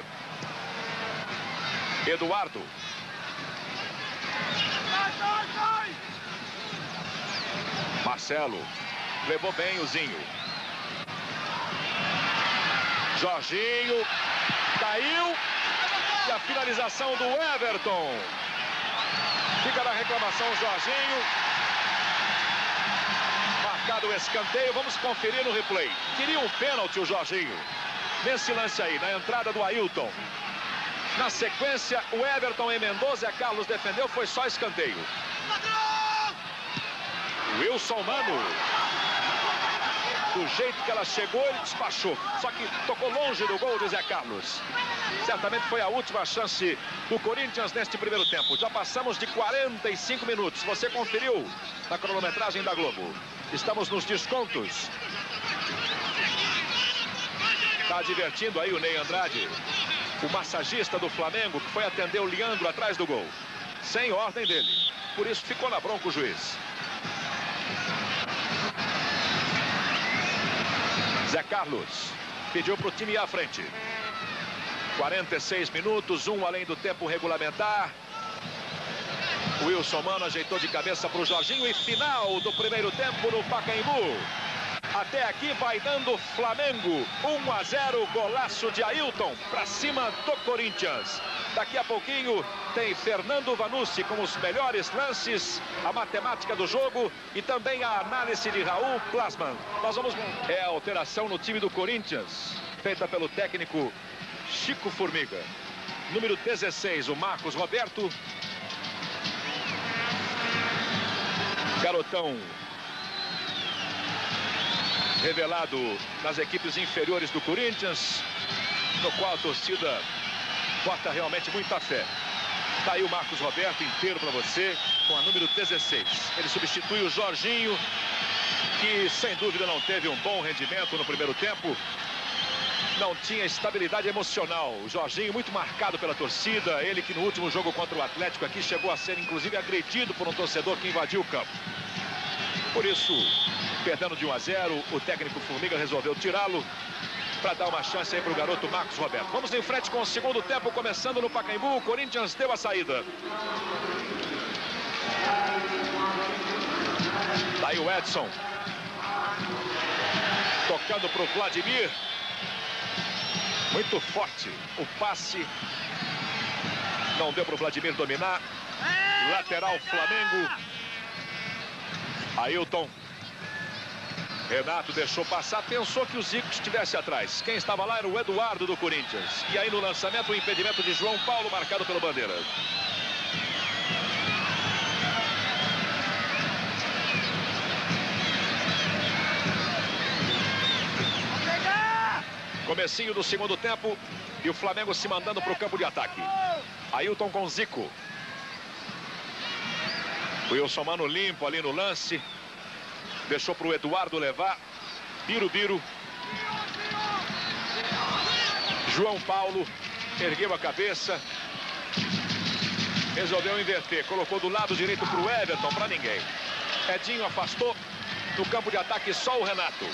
Eduardo. Marcelo. Levou bem o Zinho. Jorginho. Caiu. E a finalização do Everton. Fica na reclamação Jorginho. Marcado o escanteio. Vamos conferir no replay. Queria um pênalti o Jorginho. Nesse lance aí, na entrada do Ailton. Na sequência, o Everton emendou, Zé Carlos defendeu, foi só escanteio. Wilson Mano. Do jeito que ela chegou, ele despachou. Só que tocou longe do gol de Zé Carlos. Certamente foi a última chance do Corinthians neste primeiro tempo. Já passamos de 45 minutos. Você conferiu na cronometragem da Globo. Estamos nos descontos. Está divertindo aí o Ney Andrade, o massagista do Flamengo, que foi atender o Leandro atrás do gol. Sem ordem dele. Por isso ficou na bronca o juiz. Zé Carlos pediu para o time ir à frente. 46 minutos, 1 além do tempo regulamentar. O Wilson Mano ajeitou de cabeça para o Jorginho e final do primeiro tempo no Pacaembu. Até aqui vai dando Flamengo 1-0, golaço de Ailton para cima do Corinthians. Daqui a pouquinho tem Fernando Vanucci com os melhores lances, a matemática do jogo e também a análise de Raul Plasman. Nós vamos... É a alteração no time do Corinthians, feita pelo técnico Chico Formiga. Número 16, o Marcos Roberto. Garotão revelado nas equipes inferiores do Corinthians, no qual a torcida bota realmente muita fé. Tá aí o Marcos Roberto inteiro para você, com a número 16. Ele substitui o Jorginho, que sem dúvida não teve um bom rendimento no primeiro tempo. Não tinha estabilidade emocional. O Jorginho muito marcado pela torcida. Ele que no último jogo contra o Atlético aqui chegou a ser inclusive agredido por um torcedor que invadiu o campo. Por isso, perdendo de 1-0, o técnico Formiga resolveu tirá-lo para dar uma chance aí para o garoto Marcos Roberto. Vamos em frente com o segundo tempo, começando no Pacaembu. O Corinthians deu a saída. Daí o Edson. Tocando para o Vladimir. Muito forte o passe. Não deu para o Vladimir dominar. Lateral Flamengo. Ailton. Renato deixou passar, pensou que o Zico estivesse atrás. Quem estava lá era o Eduardo do Corinthians. E aí no lançamento o impedimento de João Paulo marcado pelo Bandeira. Comecinho do segundo tempo e o Flamengo se mandando para o campo de ataque. Ailton com Zico. O Wilson Mano limpo ali no lance. Deixou para o Eduardo levar. Birubiru. João Paulo ergueu a cabeça. Resolveu inverter. Colocou do lado direito para o Everton, para ninguém. Edinho afastou. No campo de ataque só o Renato.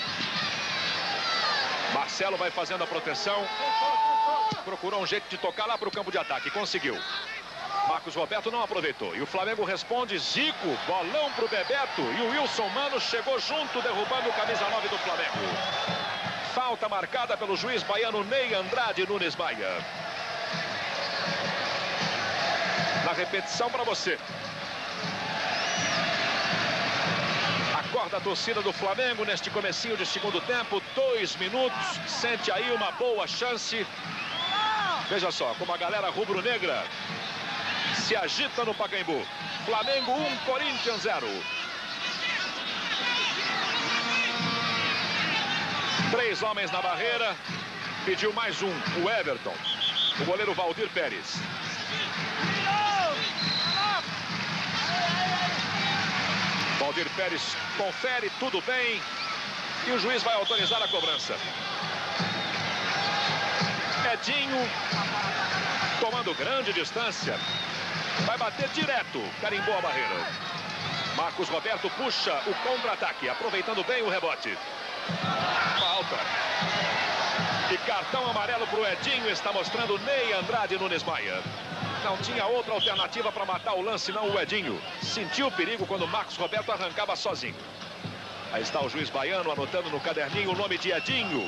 Marcelo vai fazendo a proteção. Procurou um jeito de tocar lá para o campo de ataque. Conseguiu. Marcos Roberto não aproveitou. E o Flamengo responde. Zico, bolão para o Bebeto. E o Wilson Mano chegou junto, derrubando o camisa 9 do Flamengo. Falta marcada pelo juiz baiano Ney Andrade Nunes Maia. Na repetição para você. Acorda a torcida do Flamengo neste comecinho de segundo tempo. 2 minutos. Sente aí uma boa chance. Veja só como a galera rubro-negra se agita no Pacaembu. Flamengo 1, Corinthians 0. 3 homens na barreira. Pediu mais um, o Everton. O goleiro Valdir Pérez. Valdir Pérez confere, tudo bem. E o juiz vai autorizar a cobrança. Edinho tomando grande distância. Vai bater direto. Carimbou a barreira. Marcos Roberto puxa o contra-ataque, aproveitando bem o rebote. Falta. E cartão amarelo para o Edinho. Está mostrando Ney Andrade Nunes Maia. Não tinha outra alternativa para matar o lance, não, o Edinho. Sentiu o perigo quando Marcos Roberto arrancava sozinho. Aí está o juiz baiano anotando no caderninho o nome de Edinho.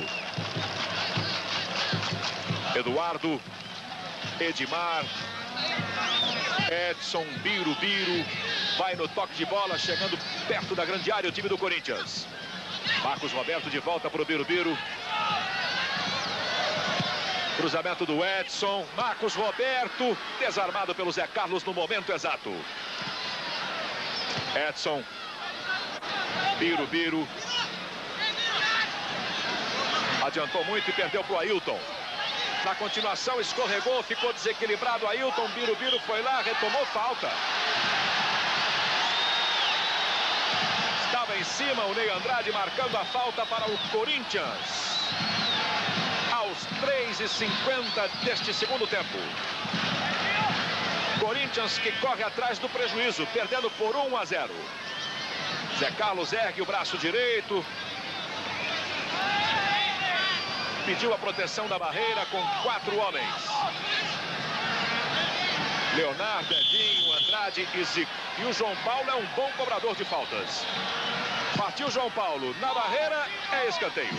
Eduardo, Edmar, Edson, Birubiru. Vai no toque de bola, chegando perto da grande área o time do Corinthians. Marcos Roberto de volta para o Birubiru. Cruzamento do Edson. Marcos Roberto, desarmado pelo Zé Carlos no momento exato. Edson. Birubiru. Adiantou muito e perdeu para o Ailton. Na continuação, escorregou, ficou desequilibrado. Ailton, Birubiru foi lá, retomou falta. Estava em cima o Ney Andrade marcando a falta para o Corinthians. Aos 3h50 deste segundo tempo. Corinthians que corre atrás do prejuízo, perdendo por 1-0. Zé Carlos ergue o braço direito. Pediu a proteção da barreira com 4 homens. Leonardo, Edinho, Andrade e Zico. E o João Paulo é um bom cobrador de faltas. Partiu João Paulo. Na barreira é escanteio.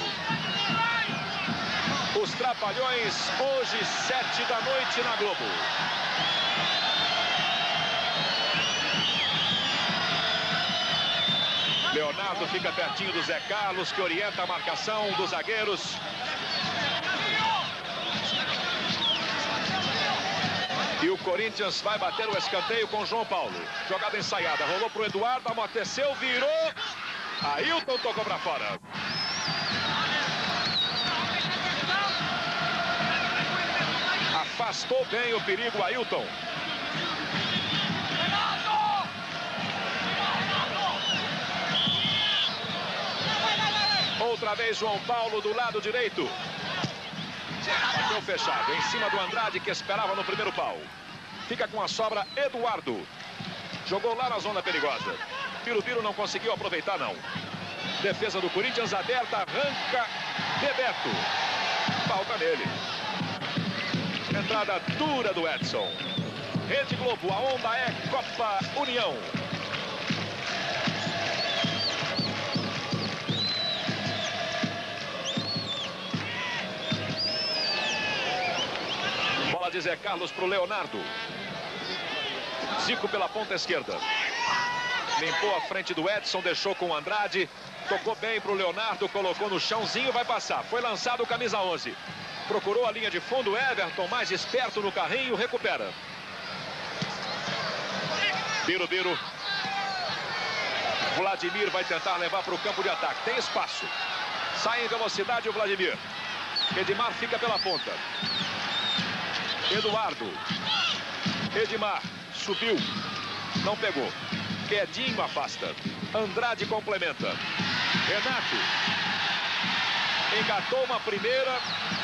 Os Trapalhões, hoje, 7 da noite na Globo. Leonardo fica pertinho do Zé Carlos, que orienta a marcação dos zagueiros. E o Corinthians vai bater o escanteio com João Paulo. Jogada ensaiada, rolou para o Eduardo, amorteceu, virou. Ailton tocou para fora. Afastou bem o perigo, Ailton. Outra vez João Paulo do lado direito. Bateu fechado, em cima do Andrade, que esperava no primeiro pau. Fica com a sobra Eduardo. Jogou lá na zona perigosa. Birubiru não conseguiu aproveitar, não. Defesa do Corinthians aberta, arranca Bebeto. Falta nele. Entrada dura do Edson. Rede Globo, a onda é Copa União. Bola de Zé Carlos para o Leonardo. Zico pela ponta esquerda. Limpou a frente do Edson, deixou com o Andrade. Tocou bem para o Leonardo, colocou no chãozinho, vai passar. Foi lançado o camisa 11. Procurou a linha de fundo, Everton, mais esperto no carrinho, recupera. Birubiru. Vladimir vai tentar levar para o campo de ataque. Tem espaço. Sai em velocidade o Vladimir. Edmar fica pela ponta. Eduardo. Edmar. Subiu. Não pegou. Edinho afasta. Andrade complementa. Renato. Engatou uma primeira.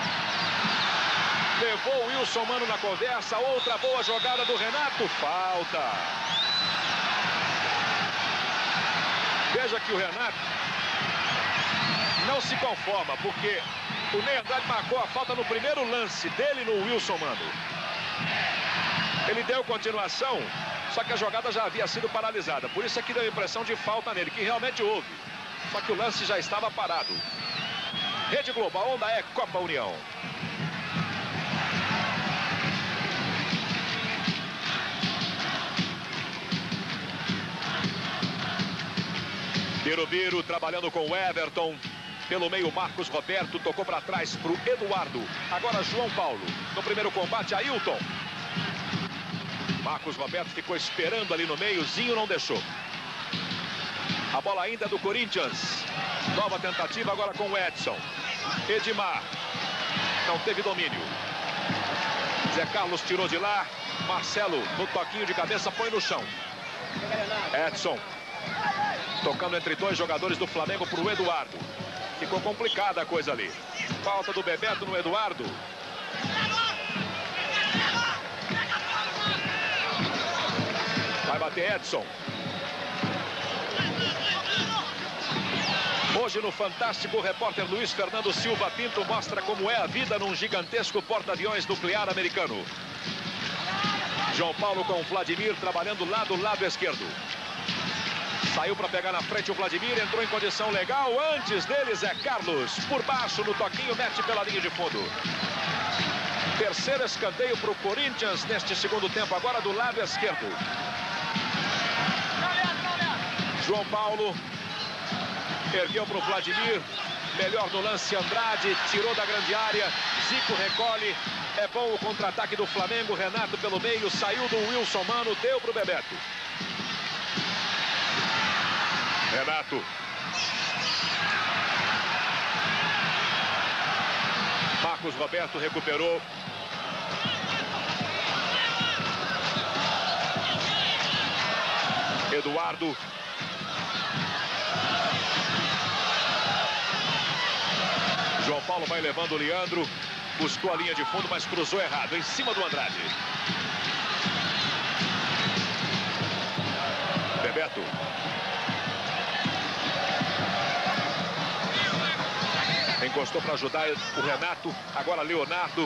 Levou o Wilson Mano na conversa. Outra boa jogada do Renato. Falta. Veja que o Renato não se conforma, porque o Ney Andrade marcou a falta no primeiro lance dele no Wilson Mano. Ele deu continuação, só que a jogada já havia sido paralisada. Por isso é que deu a impressão de falta nele, que realmente houve. Só que o lance já estava parado. Rede Globo, a onda é Copa União. Birubiru trabalhando com o Everton. Pelo meio, Marcos Roberto tocou para trás para o Eduardo. Agora João Paulo. No primeiro combate, Ailton. Marcos Roberto ficou esperando ali no meio. Zinho não deixou. A bola ainda é do Corinthians. Nova tentativa agora com o Edson. Edmar. Não teve domínio. Zé Carlos tirou de lá. Marcelo, no toquinho de cabeça, põe no chão. Edson. Tocando entre dois jogadores do Flamengo para o Eduardo. Ficou complicada a coisa ali. Falta do Bebeto no Eduardo. Vai bater Edson. Hoje no Fantástico, o repórter Luiz Fernando Silva Pinto mostra como é a vida num gigantesco porta-aviões nuclear americano. João Paulo com o Vladimir trabalhando lá do lado esquerdo. Saiu para pegar na frente o Vladimir, entrou em condição legal. Antes dele, Zé Carlos. Por baixo, no toquinho, mete pela linha de fundo. Terceiro escanteio para o Corinthians neste segundo tempo, agora do lado esquerdo. João Paulo ergueu para o Vladimir. Melhor no lance, Andrade. Tirou da grande área. Zico recolhe. É bom o contra-ataque do Flamengo. Renato pelo meio. Saiu do Wilson Mano. Deu para o Bebeto. Renato. Marcos Roberto recuperou. Eduardo. João Paulo vai levando o Leandro. Buscou a linha de fundo, mas cruzou errado. Em cima do Andrade. Bebeto. Encostou para ajudar o Renato. Agora Leonardo.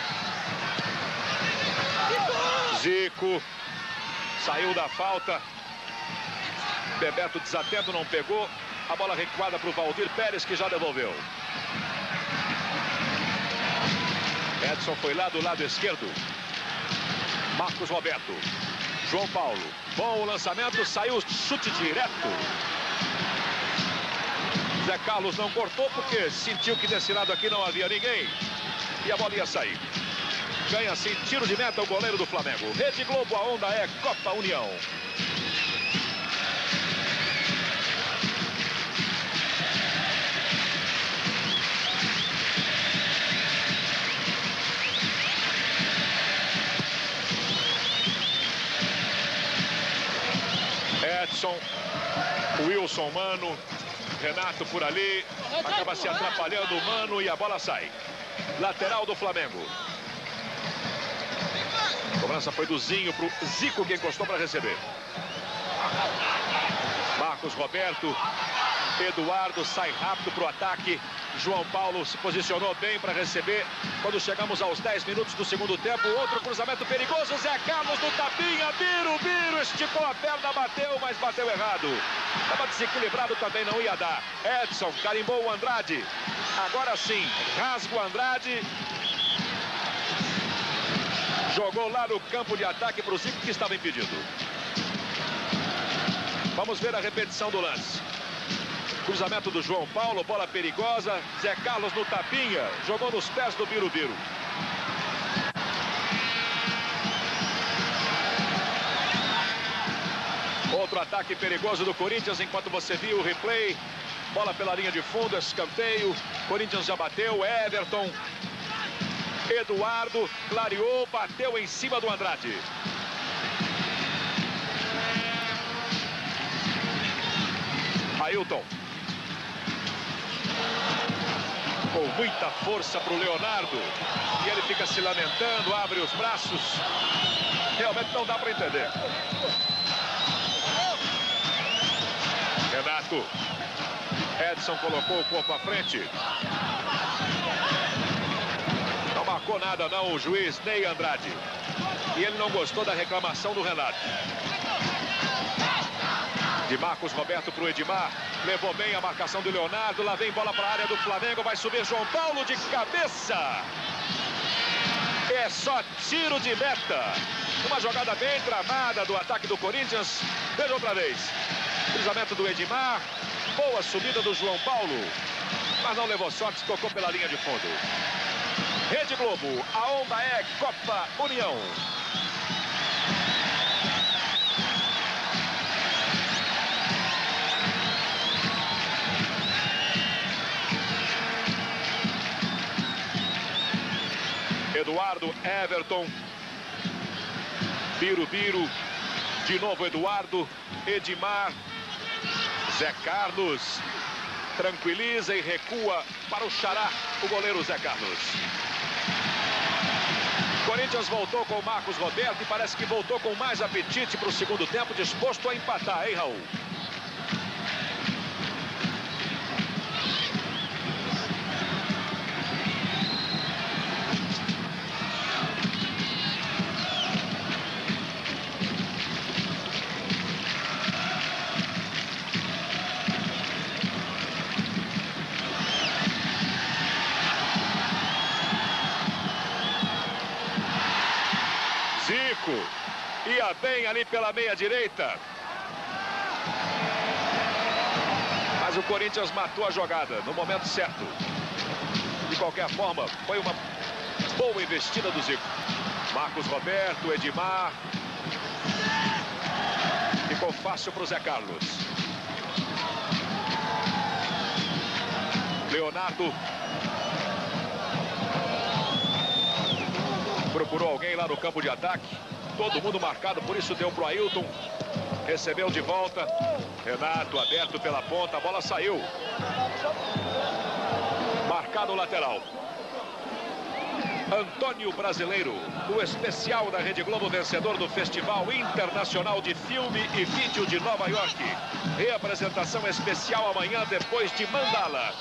Zico. Saiu da falta. Bebeto desatento, não pegou. A bola recuada para o Valdir Pérez, que já devolveu. Edson foi lá do lado esquerdo. Marcos Roberto. João Paulo. Bom o lançamento, saiu chute direto. Zé Carlos não cortou porque sentiu que desse lado aqui não havia ninguém. E a bola ia sair. Ganha assim, tiro de meta o goleiro do Flamengo. Rede Globo, a onda é Copa União. Edson, Wilson Mano, Renato por ali, acaba se atrapalhando o Mano e a bola sai. Lateral do Flamengo. A cobrança foi do Zinho para o Zico, que encostou para receber. Marcos Roberto, Eduardo sai rápido para o ataque. João Paulo se posicionou bem para receber. Quando chegamos aos 10 minutos do segundo tempo, outro cruzamento perigoso. Zé Carlos no tapinha. Birubiru esticou a perna, bateu, mas bateu errado. Estava desequilibrado, também não ia dar. Edson carimbou o Andrade. Agora sim, rasga o Andrade. Jogou lá no campo de ataque para o Zico, que estava impedido. Vamos ver a repetição do lance. Cruzamento do João Paulo, bola perigosa. Zé Carlos no tapinha, jogou nos pés do Birubiru. Outro ataque perigoso do Corinthians, enquanto você viu o replay. Bola pela linha de fundo, escanteio. Corinthians já bateu, Everton. Eduardo clareou, bateu em cima do Andrade. Ailton. Com muita força para o Leonardo. E ele fica se lamentando, abre os braços. Realmente não dá para entender. Renato. Edson colocou o corpo à frente. Não marcou nada não o juiz Ney Andrade. E ele não gostou da reclamação do Renato. De Marcos Roberto para o Edmar. Levou bem a marcação do Leonardo. Lá vem bola para a área do Flamengo. Vai subir João Paulo de cabeça. É só tiro de meta. Uma jogada bem tramada do ataque do Corinthians. Veja outra vez. Cruzamento do Edmar. Boa subida do João Paulo, mas não levou sorte, tocou pela linha de fundo. Rede Globo, a onda é Copa União. Eduardo, Everton, Birubiru, de novo Eduardo, Edmar, Zé Carlos, tranquiliza e recua para o xará, o goleiro Zé Carlos. Corinthians voltou com o Marcos Roberto e parece que voltou com mais apetite para o segundo tempo, disposto a empatar, hein, Raul? Zico ia bem ali pela meia direita, mas o Corinthians matou a jogada no momento certo. De qualquer forma, foi uma boa investida do Zico. Marcos Roberto, Edmar, ficou fácil para o Zé Carlos. Leonardo procurou alguém lá no campo de ataque. Todo mundo marcado, por isso deu para o Ailton. Recebeu de volta. Renato aberto pela ponta, a bola saiu. Marcado o lateral. Antônio Brasileiro, o especial da Rede Globo, vencedor do Festival Internacional de Filme e Vídeo de Nova York. Reapresentação especial amanhã depois de Mandala.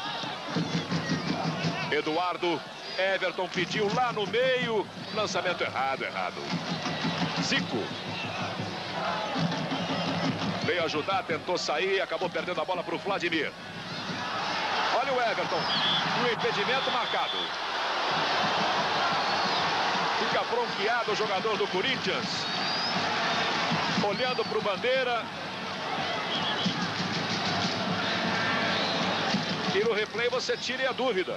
Eduardo, Everton pediu lá no meio. Lançamento errado. Zico veio ajudar, tentou sair, acabou perdendo a bola para o Vladimir. Olha o Everton, o impedimento marcado. Fica bronqueado o jogador do Corinthians, olhando para o Bandeira. E no replay você tira a dúvida.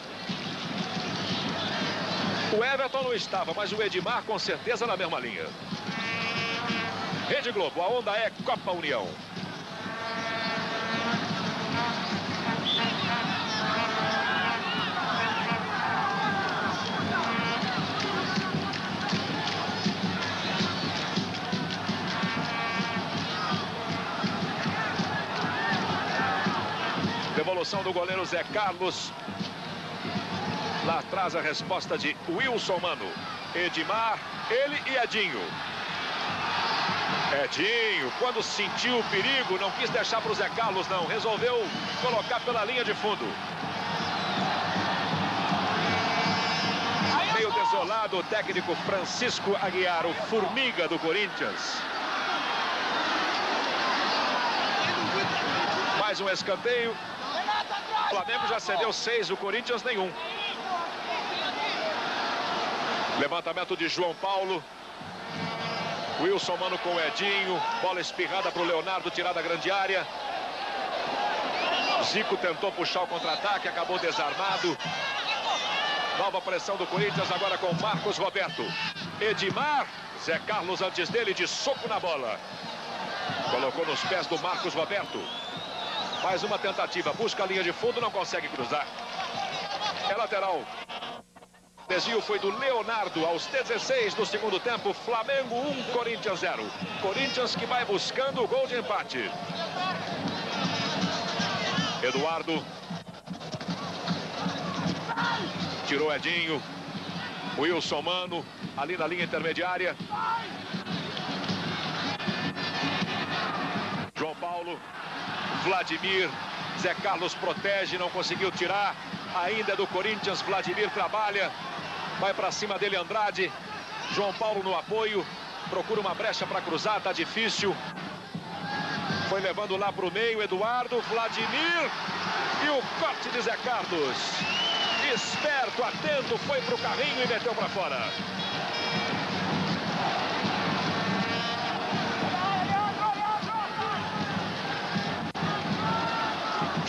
O Everton não estava, mas o Edmar com certeza na mesma linha. Rede Globo, a onda é Copa União. Devolução do goleiro Zé Carlos. Lá atrás a resposta de Wilson Mano. Edmar, ele e Edinho. Edinho, quando sentiu o perigo, não quis deixar para o Zé Carlos, não. Resolveu colocar pela linha de fundo. Meio desolado o técnico Francisco Aguiar, o formiga do Corinthians. Mais um escanteio. O Flamengo já cedeu 6, o Corinthians nenhum. Levantamento de João Paulo. Wilson Mano com o Edinho. Bola espirrada para o Leonardo, tirar da grande área. Zico tentou puxar o contra-ataque, acabou desarmado. Nova pressão do Corinthians agora com Marcos Roberto. Edmar, Zé Carlos antes dele de soco na bola. Colocou nos pés do Marcos Roberto. Mais uma tentativa, busca a linha de fundo, não consegue cruzar. É lateral. Desvio foi do Leonardo aos 16 do segundo tempo. Flamengo 1, Corinthians 0. Corinthians que vai buscando o gol de empate. Eduardo. Tirou Edinho. Wilson Mano ali na linha intermediária. João Paulo. Vladimir. Zé Carlos protege, não conseguiu tirar. Ainda é do Corinthians, Vladimir trabalha. Vai para cima dele Andrade. João Paulo no apoio. Procura uma brecha para cruzar, tá difícil. Foi levando lá para o meio, Eduardo, Vladimir. E o corte de Zé Carlos. Esperto, atento, foi para o carrinho e meteu para fora.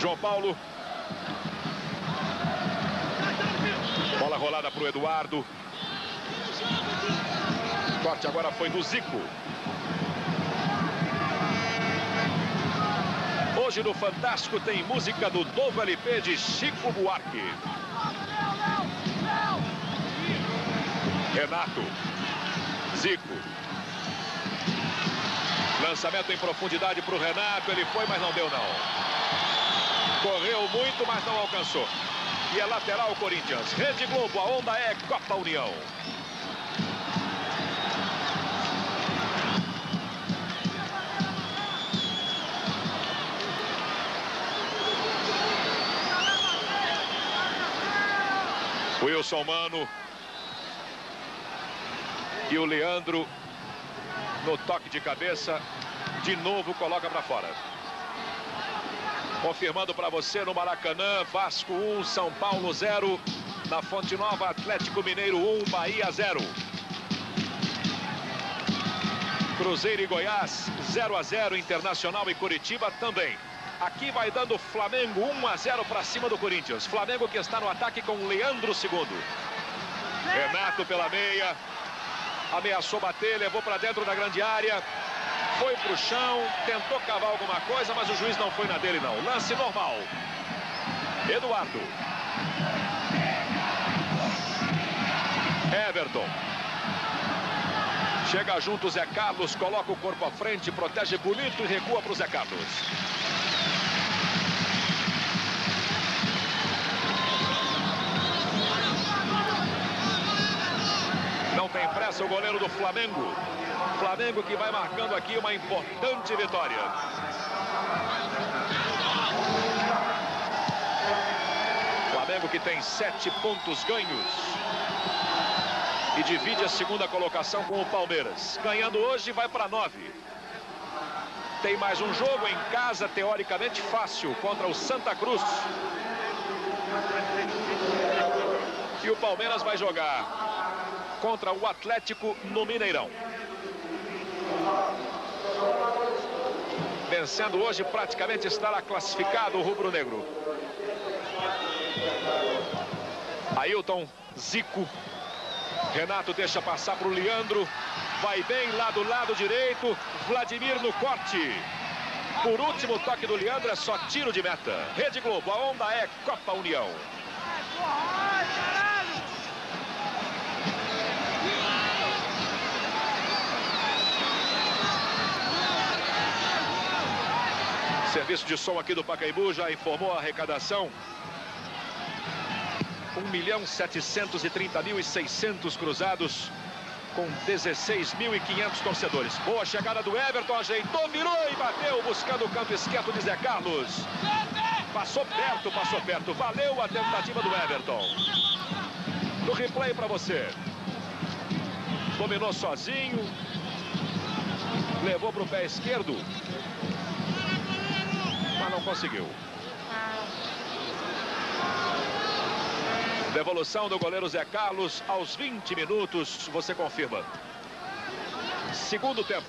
João Paulo. Bola rolada para o Eduardo. Corte agora foi do Zico. Hoje no Fantástico tem música do novo LP de Chico Buarque. Renato. Zico. Lançamento em profundidade para o Renato. Ele foi, mas não deu não. Correu muito, mas não alcançou. E é lateral o Corinthians. Rede Globo, a onda é Copa União. Wilson Mano. E o Leandro, no toque de cabeça, de novo coloca para fora. Confirmando para você no Maracanã, Vasco 1, São Paulo 0. Na Fonte Nova, Atlético Mineiro 1, Bahia 0. Cruzeiro e Goiás 0-0, Internacional e Curitiba também. Aqui vai dando Flamengo 1-0 para cima do Corinthians. Flamengo que está no ataque com Leandro II. Renato pela meia. Ameaçou bater, levou para dentro da grande área. Foi para o chão, tentou cavar alguma coisa, mas o juiz não foi na dele não. Lance normal. Eduardo. Everton. Chega junto o Zé Carlos, coloca o corpo à frente, protege bonito e recua para o Zé Carlos. Não tem pressa o goleiro do Flamengo. Flamengo que vai marcando aqui uma importante vitória. Flamengo que tem 7 pontos ganhos. E divide a segunda colocação com o Palmeiras. Ganhando hoje vai para 9. Tem mais um jogo em casa, teoricamente fácil, contra o Santa Cruz. E o Palmeiras vai jogar contra o Atlético no Mineirão. Vencendo hoje, praticamente estará classificado o rubro-negro. Ailton, Zico. Renato deixa passar para o Leandro. Vai bem lá do lado direito. Vladimir no corte. Por último, toque do Leandro é só tiro de meta. Rede Globo, a onda é Copa União. Serviço de som aqui do Pacaembu já informou a arrecadação. 1.730.600 cruzados com 16.500 torcedores. Boa chegada do Everton, ajeitou, virou e bateu, buscando o canto esquerdo de Zé Carlos. Passou perto. Valeu a tentativa do Everton. No replay para você. Dominou sozinho. Levou para o pé esquerdo. Mas não conseguiu. Devolução do goleiro Zé Carlos aos 20 minutos. Você confirma. Segundo tempo.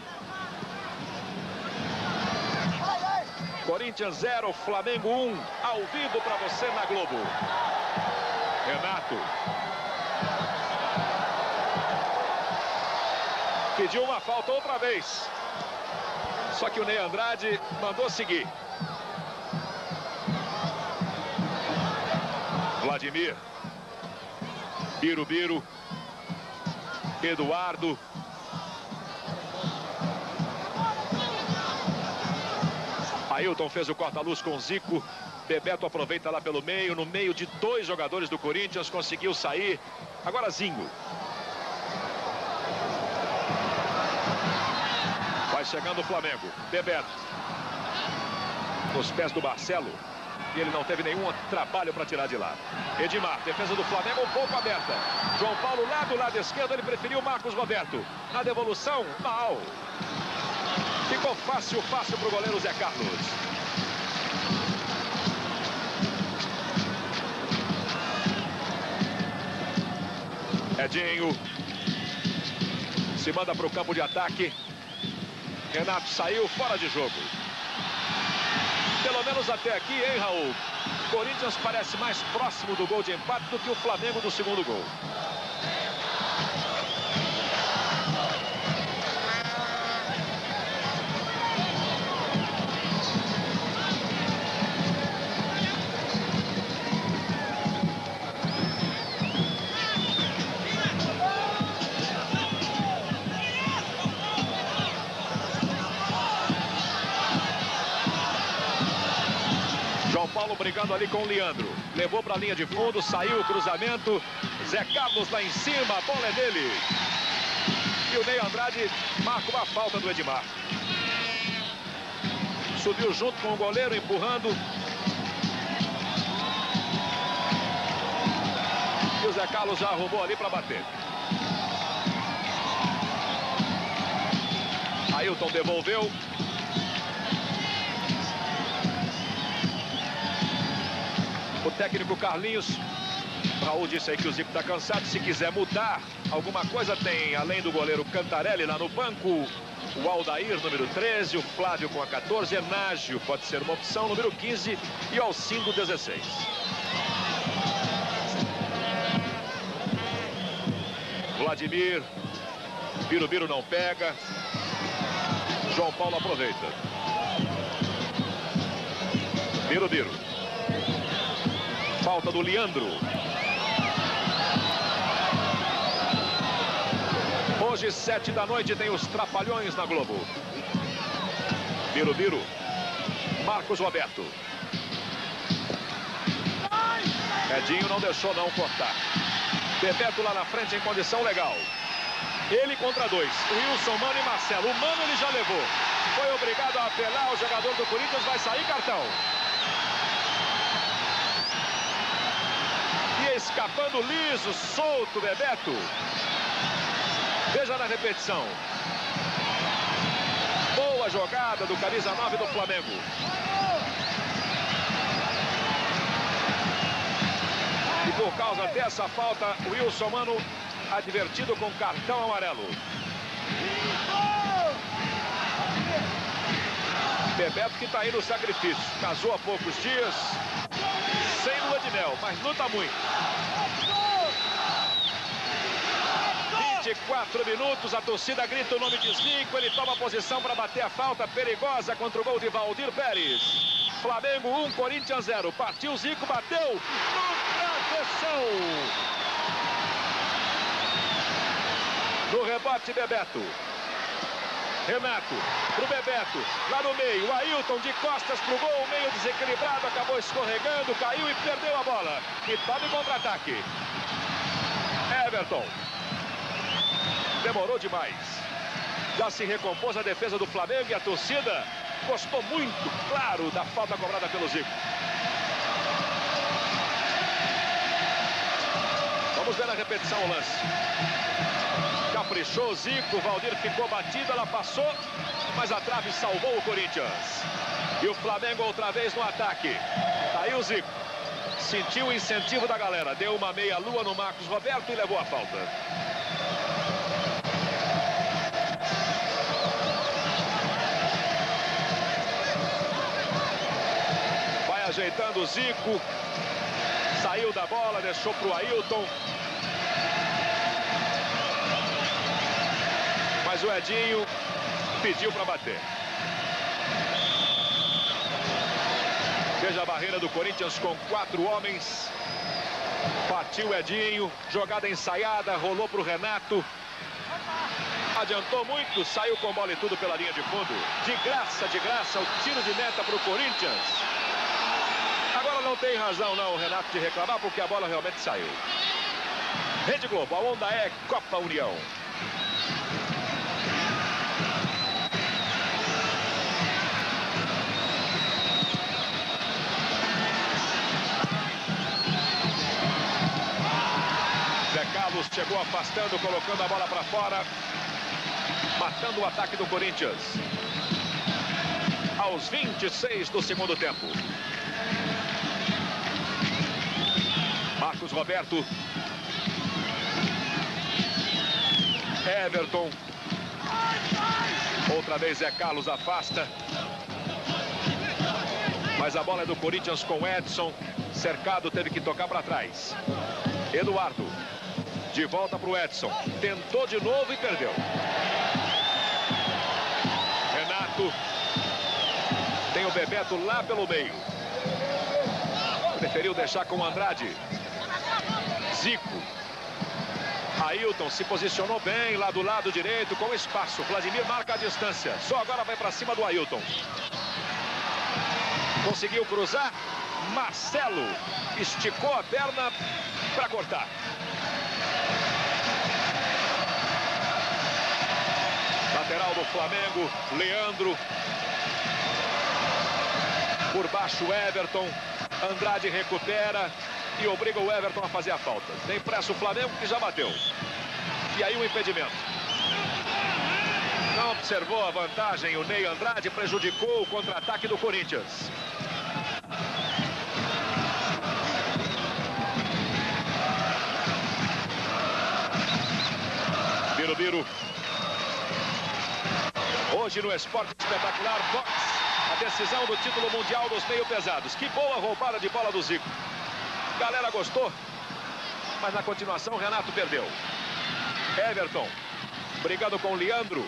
Corinthians 0, Flamengo 1. Ao vivo para você na Globo. Renato. Pediu uma falta outra vez. Só que o Ney Andrade mandou seguir. Vladimir. Birubiru. Eduardo. Ailton fez o corta-luz com Zico. Bebeto aproveita lá pelo meio. No meio de 2 jogadores do Corinthians. Conseguiu sair. Agora Zinho. Vai chegando o Flamengo. Bebeto. Nos pés do Marcelo. E ele não teve nenhum trabalho para tirar de lá. Edmar, defesa do Flamengo um pouco aberta. João Paulo lá do lado esquerdo, ele preferiu Marcos Roberto. Na devolução, mal. Ficou fácil para o goleiro Zé Carlos. Edinho. Se manda para o campo de ataque. Renato saiu fora de jogo. Pelo menos até aqui, hein, Raul? O Corinthians parece mais próximo do gol de empate do que o Flamengo do segundo gol. João Paulo brigando ali com o Leandro. Levou para a linha de fundo, saiu o cruzamento. Zé Carlos lá em cima, a bola é dele. E o Ney Andrade marca uma falta do Edmar. Subiu junto com o goleiro, empurrando. E o Zé Carlos já arrumou ali para bater. Ailton devolveu. O técnico Carlinhos, Raul disse aí que o Zico está cansado. Se quiser mudar alguma coisa, tem, além do goleiro Cantarelli lá no banco, o Aldair, número 13, o Flávio com a 14, Enágio pode ser uma opção, número 15, e o Alcindo, 16. Vladimir, Birubiru não pega, João Paulo aproveita. Birubiru. Falta do Leandro. Hoje, 7 da noite, tem os Trapalhões na Globo. Birubiru. Marcos Roberto. Edinho não deixou não cortar. Bebeto lá na frente em condição legal. Ele contra dois. Wilson, Mano e Marcelo. O Mano ele já levou. Foi obrigado a apelar. O jogador do Corinthians vai sair cartão. Escapando liso, solto, Bebeto. Veja na repetição. Boa jogada do camisa 9 do Flamengo. E por causa dessa falta, o Wilson Mano advertido com cartão amarelo. Bebeto que está aí no sacrifício. Casou há poucos dias. Sem lua de mel, mas luta muito. 24 minutos, a torcida grita o nome de Zico. Ele toma posição para bater a falta perigosa contra o gol de Valdir Pérez. Flamengo 1, Corinthians 0. Partiu Zico, bateu no travessão. No rebote, Bebeto. Renato, pro Bebeto, lá no meio, o Ailton de costas pro gol, meio desequilibrado, acabou escorregando, caiu e perdeu a bola. E tome contra-ataque. Everton. Demorou demais. Já se recompôs a defesa do Flamengo e a torcida gostou muito, claro, da falta cobrada pelo Zico. Vamos ver na repetição o lance. Caprichou Zico, Valdir ficou batido, ela passou, mas a trave salvou o Corinthians. E o Flamengo outra vez no ataque. Tá aí o Zico. Sentiu o incentivo da galera, deu uma meia-lua no Marcos Roberto e levou a falta. Vai ajeitando o Zico. Saiu da bola, deixou pro Ailton. Mas o Edinho pediu para bater. Veja a barreira do Corinthians com 4 homens. Partiu o Edinho, jogada ensaiada, rolou para o Renato. Adiantou muito, saiu com bola e tudo pela linha de fundo. De graça, o tiro de meta para o Corinthians. Agora não tem razão não o Renato de reclamar, porque a bola realmente saiu. Rede Globo, a onda é Copa União. Zé Carlos chegou afastando, colocando a bola para fora, matando o ataque do Corinthians. Aos 26 do segundo tempo. Marcos Roberto. Everton. Outra vez Zé Carlos afasta. Mas a bola é do Corinthians com Edson. Cercado, teve que tocar para trás. Eduardo. De volta para o Edson. Tentou de novo e perdeu. Renato. Tem o Bebeto lá pelo meio. Preferiu deixar com o Andrade. Zico. Ailton se posicionou bem lá do lado direito com espaço. Vladimir marca a distância. Só agora vai para cima do Ailton. Conseguiu cruzar. Marcelo esticou a perna para cortar. Lateral do Flamengo, Leandro. Por baixo, Everton. Andrade recupera e obriga o Everton a fazer a falta. Tem pressa o Flamengo, que já bateu. E aí o impedimento. Não observou a vantagem. O Ney Andrade prejudicou o contra-ataque do Corinthians. Birubiru. Hoje no Esporte Espetacular Box, a decisão do título mundial dos meio pesados. Que boa roubada de bola do Zico. Galera gostou, mas na continuação Renato perdeu. Everton, brigando com Leandro.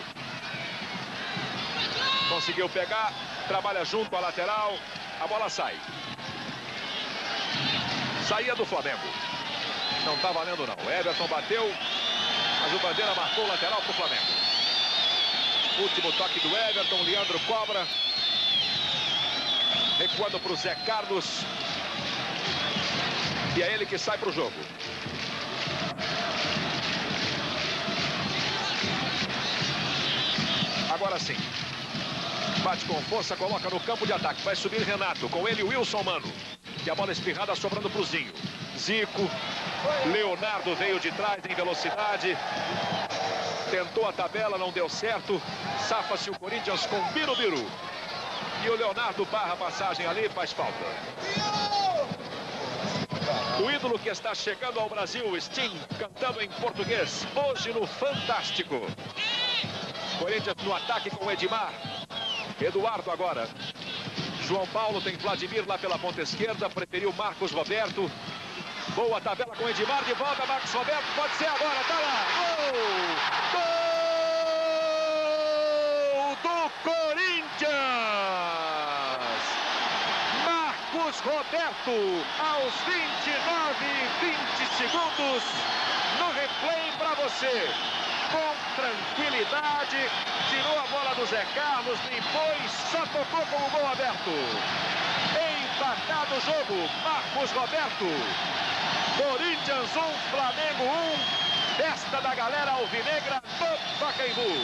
Conseguiu pegar, trabalha junto à lateral, a bola sai. Saía do Flamengo. Não tá valendo não. Everton bateu, mas o Bandeira marcou o lateral pro Flamengo. Último toque do Everton, Leandro cobra. Recuando para o Zé Carlos. E é ele que sai para o jogo. Agora sim. Bate com força, coloca no campo de ataque. Vai subir Renato, com ele Wilson Mano. E a bola espirrada sobrando para o Zinho. Zico. Leonardo veio de trás em velocidade. Tentou a tabela, não deu certo. Safa-se o Corinthians com Birubiru. E o Leonardo barra a passagem ali, faz falta. O ídolo que está chegando ao Brasil, Sting, cantando em português, hoje no Fantástico. Corinthians no ataque com Edmar. Eduardo agora. João Paulo tem Vladimir lá pela ponta esquerda, preferiu Marcos Roberto. Boa tabela com Edmar, de volta Marcos Roberto, pode ser agora, tá lá. Gol! Gol do Corinthians! Marcos Roberto, aos 29 e 20 segundos, no replay para você. Com tranquilidade, tirou a bola do Zé Carlos, limpou e só tocou com o gol aberto. Empatado o jogo, Marcos Roberto. Corinthians 1, Flamengo 1. Festa da galera alvinegra do Pacaembu.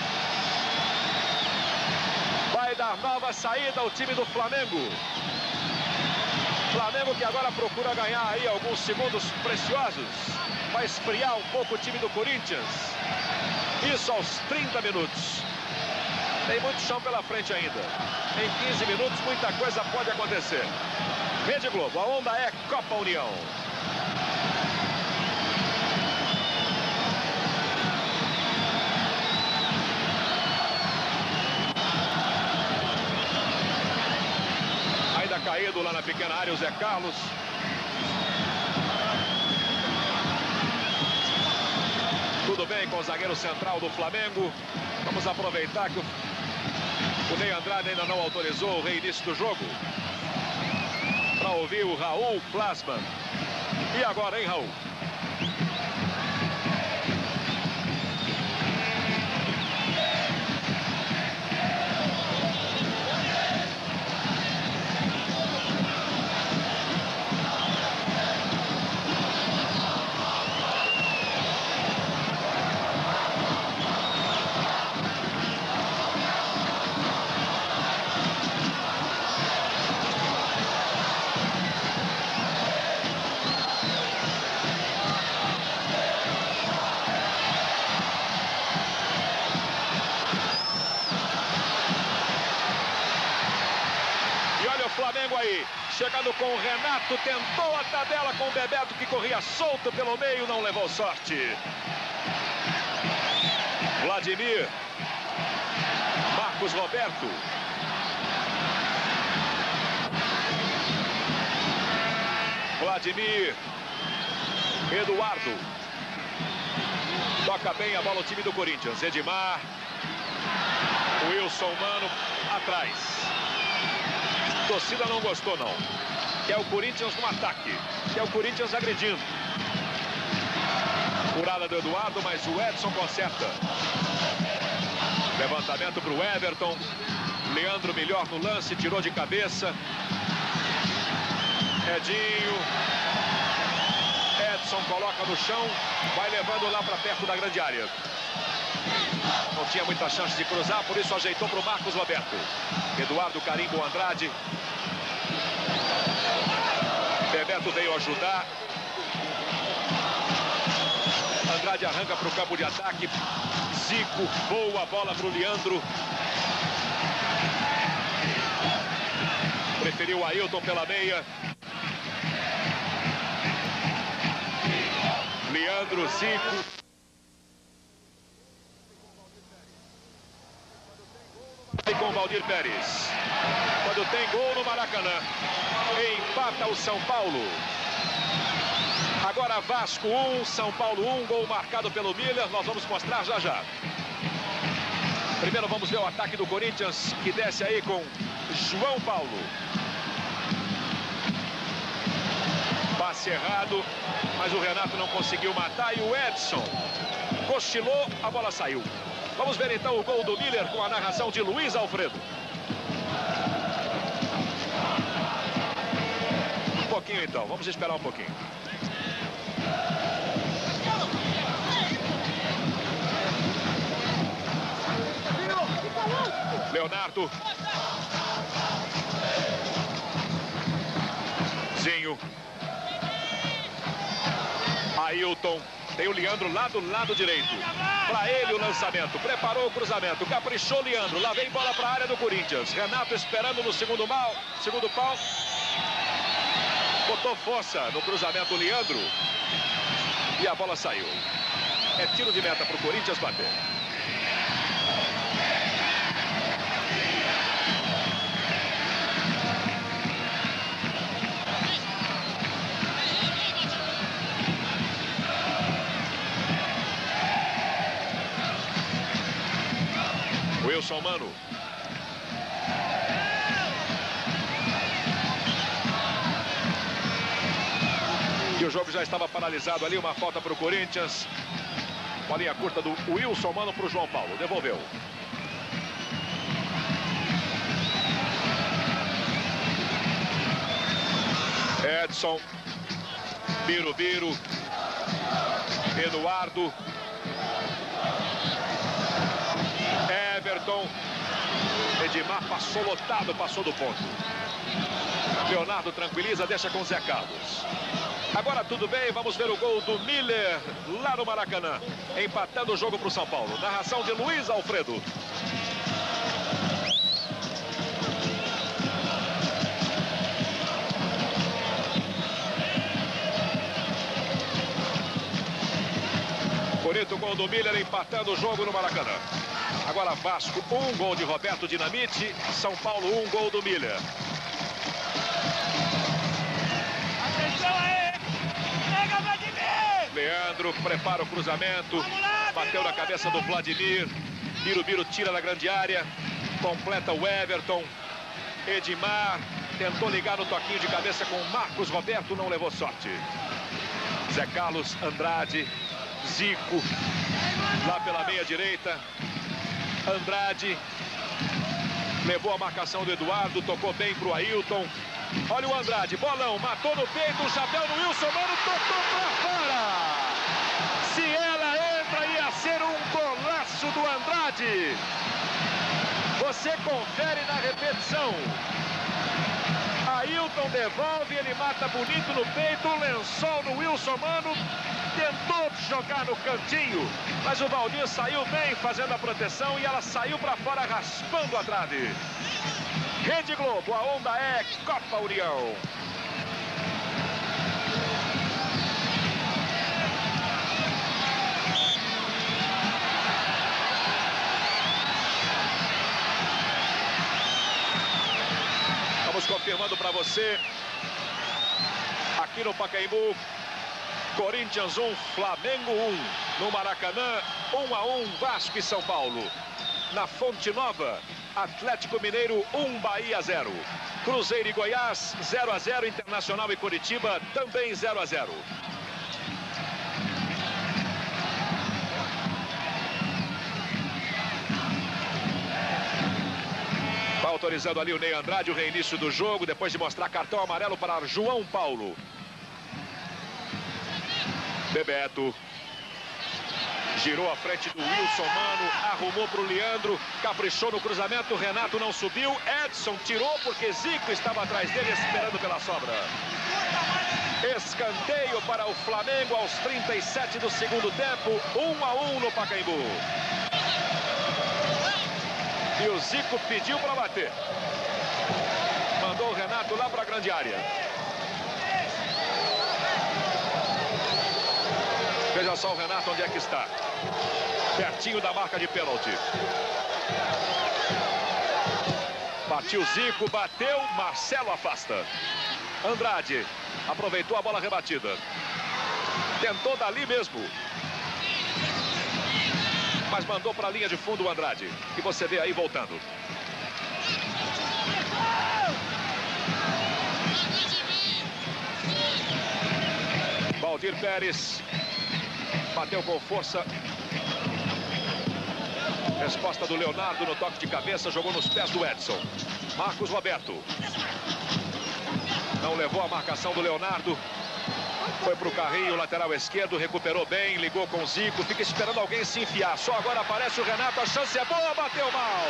Vai dar nova saída ao time do Flamengo. Flamengo que agora procura ganhar aí alguns segundos preciosos. Vai esfriar um pouco o time do Corinthians. Isso aos 30 minutos. Tem muito chão pela frente ainda. Em 15 minutos muita coisa pode acontecer. Rede Globo, a onda é Copa União. Ainda caído lá na pequena área o Zé Carlos. Tudo bem com o zagueiro central do Flamengo. Vamos aproveitar que o Ney Andrade ainda não autorizou o reinício do jogo. Para ouvir o Raul Plasman. E agora, hein, Raul? Flamengo aí, chegando com o Renato, tentou a tabela com o Bebeto que corria solto pelo meio, não levou sorte. Vladimir, Marcos Roberto. Vladimir. Eduardo. Toca bem a bola o time do Corinthians. Edmar. Wilson Mano atrás. A torcida não gostou, não. Quer o Corinthians no ataque. Quer o Corinthians agredindo. Curada do Eduardo, mas o Edson conserta. Levantamento para o Everton. Leandro melhor no lance, tirou de cabeça. Edinho. Edson coloca no chão. Vai levando lá para perto da grande área. Não tinha muita chance de cruzar, por isso ajeitou para o Marcos Roberto. Eduardo carimba Andrade. Bebeto veio ajudar. Andrade arranca para o campo de ataque. Zico, boa bola para o Leandro. Preferiu Ailton pela meia. Leandro, Zico. E com Valdir Pérez. Quando tem gol no Maracanã, empata o São Paulo. Agora Vasco 1, São Paulo 1, gol marcado pelo Miller. Nós vamos mostrar já já. Primeiro vamos ver o ataque do Corinthians, que desce aí com João Paulo. Passe errado, mas o Renato não conseguiu matar e o Edson cochilou, a bola saiu. Vamos ver então o gol do Miller com a narração de Luiz Alfredo. Um pouquinho então, vamos esperar um pouquinho. Leonardo. Zinho. Ailton. Tem o Leandro lá do lado direito. Para ele o lançamento. Preparou o cruzamento. Caprichou Leandro. Lá vem bola para a área do Corinthians. Renato esperando no segundo pau. Botou força no cruzamento Leandro. E a bola saiu. É tiro de meta para o Corinthians bater. Wilson Mano. E o jogo já estava paralisado ali, uma falta para o Corinthians. Bolinha curta do Wilson Mano para o João Paulo, devolveu. Edson. Birubiru. Eduardo. Everton. Edmar passou lotado, passou do ponto. Leonardo tranquiliza, deixa com Zé Carlos. Agora tudo bem, vamos ver o gol do Miller lá no Maracanã. Empatando o jogo para o São Paulo. Narração de Luiz Alfredo. Bonito gol do Miller empatando o jogo no Maracanã. Agora Vasco 1, gol de Roberto Dinamite. São Paulo 1, gol do Miller. Atenção aí! Pega, Vladimir! Leandro prepara o cruzamento. Bateu na cabeça do Vladimir. Birubiru tira da grande área. Completa o Everton. Edmar tentou ligar no toquinho de cabeça com o Marcos Roberto. Não levou sorte. Zé Carlos, Andrade. Zico. Lá pela meia direita. Andrade. Levou a marcação do Eduardo. Tocou bem para o Ailton. Olha o Andrade. Bolão. Matou no peito. O chapéu no Wilson Mano. Tocou para fora. Se ela entra, ia ser um golaço do Andrade. Você confere na repetição. Ailton devolve. Ele mata bonito no peito. O lençol no Wilson Mano. Tentou jogar no cantinho, mas o Valdir saiu bem fazendo a proteção e ela saiu para fora raspando a trave. Rede Globo, a onda é Copa União. Vamos confirmando para você a aqui no Pacaembu. Corinthians 1, Flamengo 1. No Maracanã, 1-1, Vasco e São Paulo. Na Fonte Nova, Atlético Mineiro 1, Bahia 0. Cruzeiro e Goiás 0-0, Internacional e Curitiba também 0-0. Vai autorizando ali o Ney Andrade o reinício do jogo, depois de mostrar cartão amarelo para João Paulo. Bebeto. Girou à frente do Wilson Mano, arrumou para o Leandro, caprichou no cruzamento, Renato não subiu, Edson tirou porque Zico estava atrás dele esperando pela sobra. Escanteio para o Flamengo aos 37 do segundo tempo, 1-1 no Pacaembu. E o Zico pediu para bater. Mandou o Renato lá para a grande área. Veja só o Renato onde é que está. Pertinho da marca de pênalti. Partiu Zico, bateu, Marcelo afasta. Andrade aproveitou a bola rebatida. Tentou dali mesmo. Mas mandou para a linha de fundo o Andrade. Que você vê aí voltando. Valdir Pérez. Bateu com força. Resposta do Leonardo no toque de cabeça. Jogou nos pés do Edson. Marcos Roberto. Não levou a marcação do Leonardo. Foi para o carrinho, lateral esquerdo. Recuperou bem, ligou com o Zico. Fica esperando alguém se enfiar. Só agora aparece o Renato. A chance é boa, bateu mal.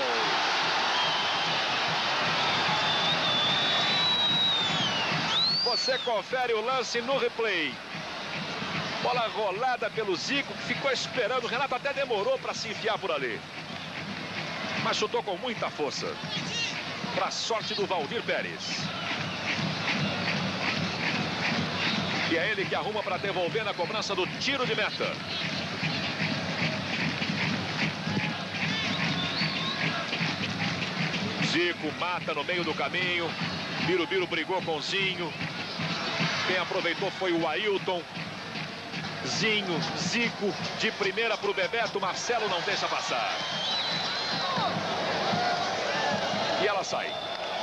Você confere o lance no replay. Bola rolada pelo Zico, que ficou esperando. O Renato até demorou para se enfiar por ali. Mas chutou com muita força. Para a sorte do Valdir Pérez. E é ele que arruma para devolver na cobrança do tiro de meta. Zico mata no meio do caminho. Birubiru brigou com o Zinho. Quem aproveitou foi o Ailton. Zinho, Zico, de primeira para o Bebeto, Marcelo não deixa passar. E ela sai.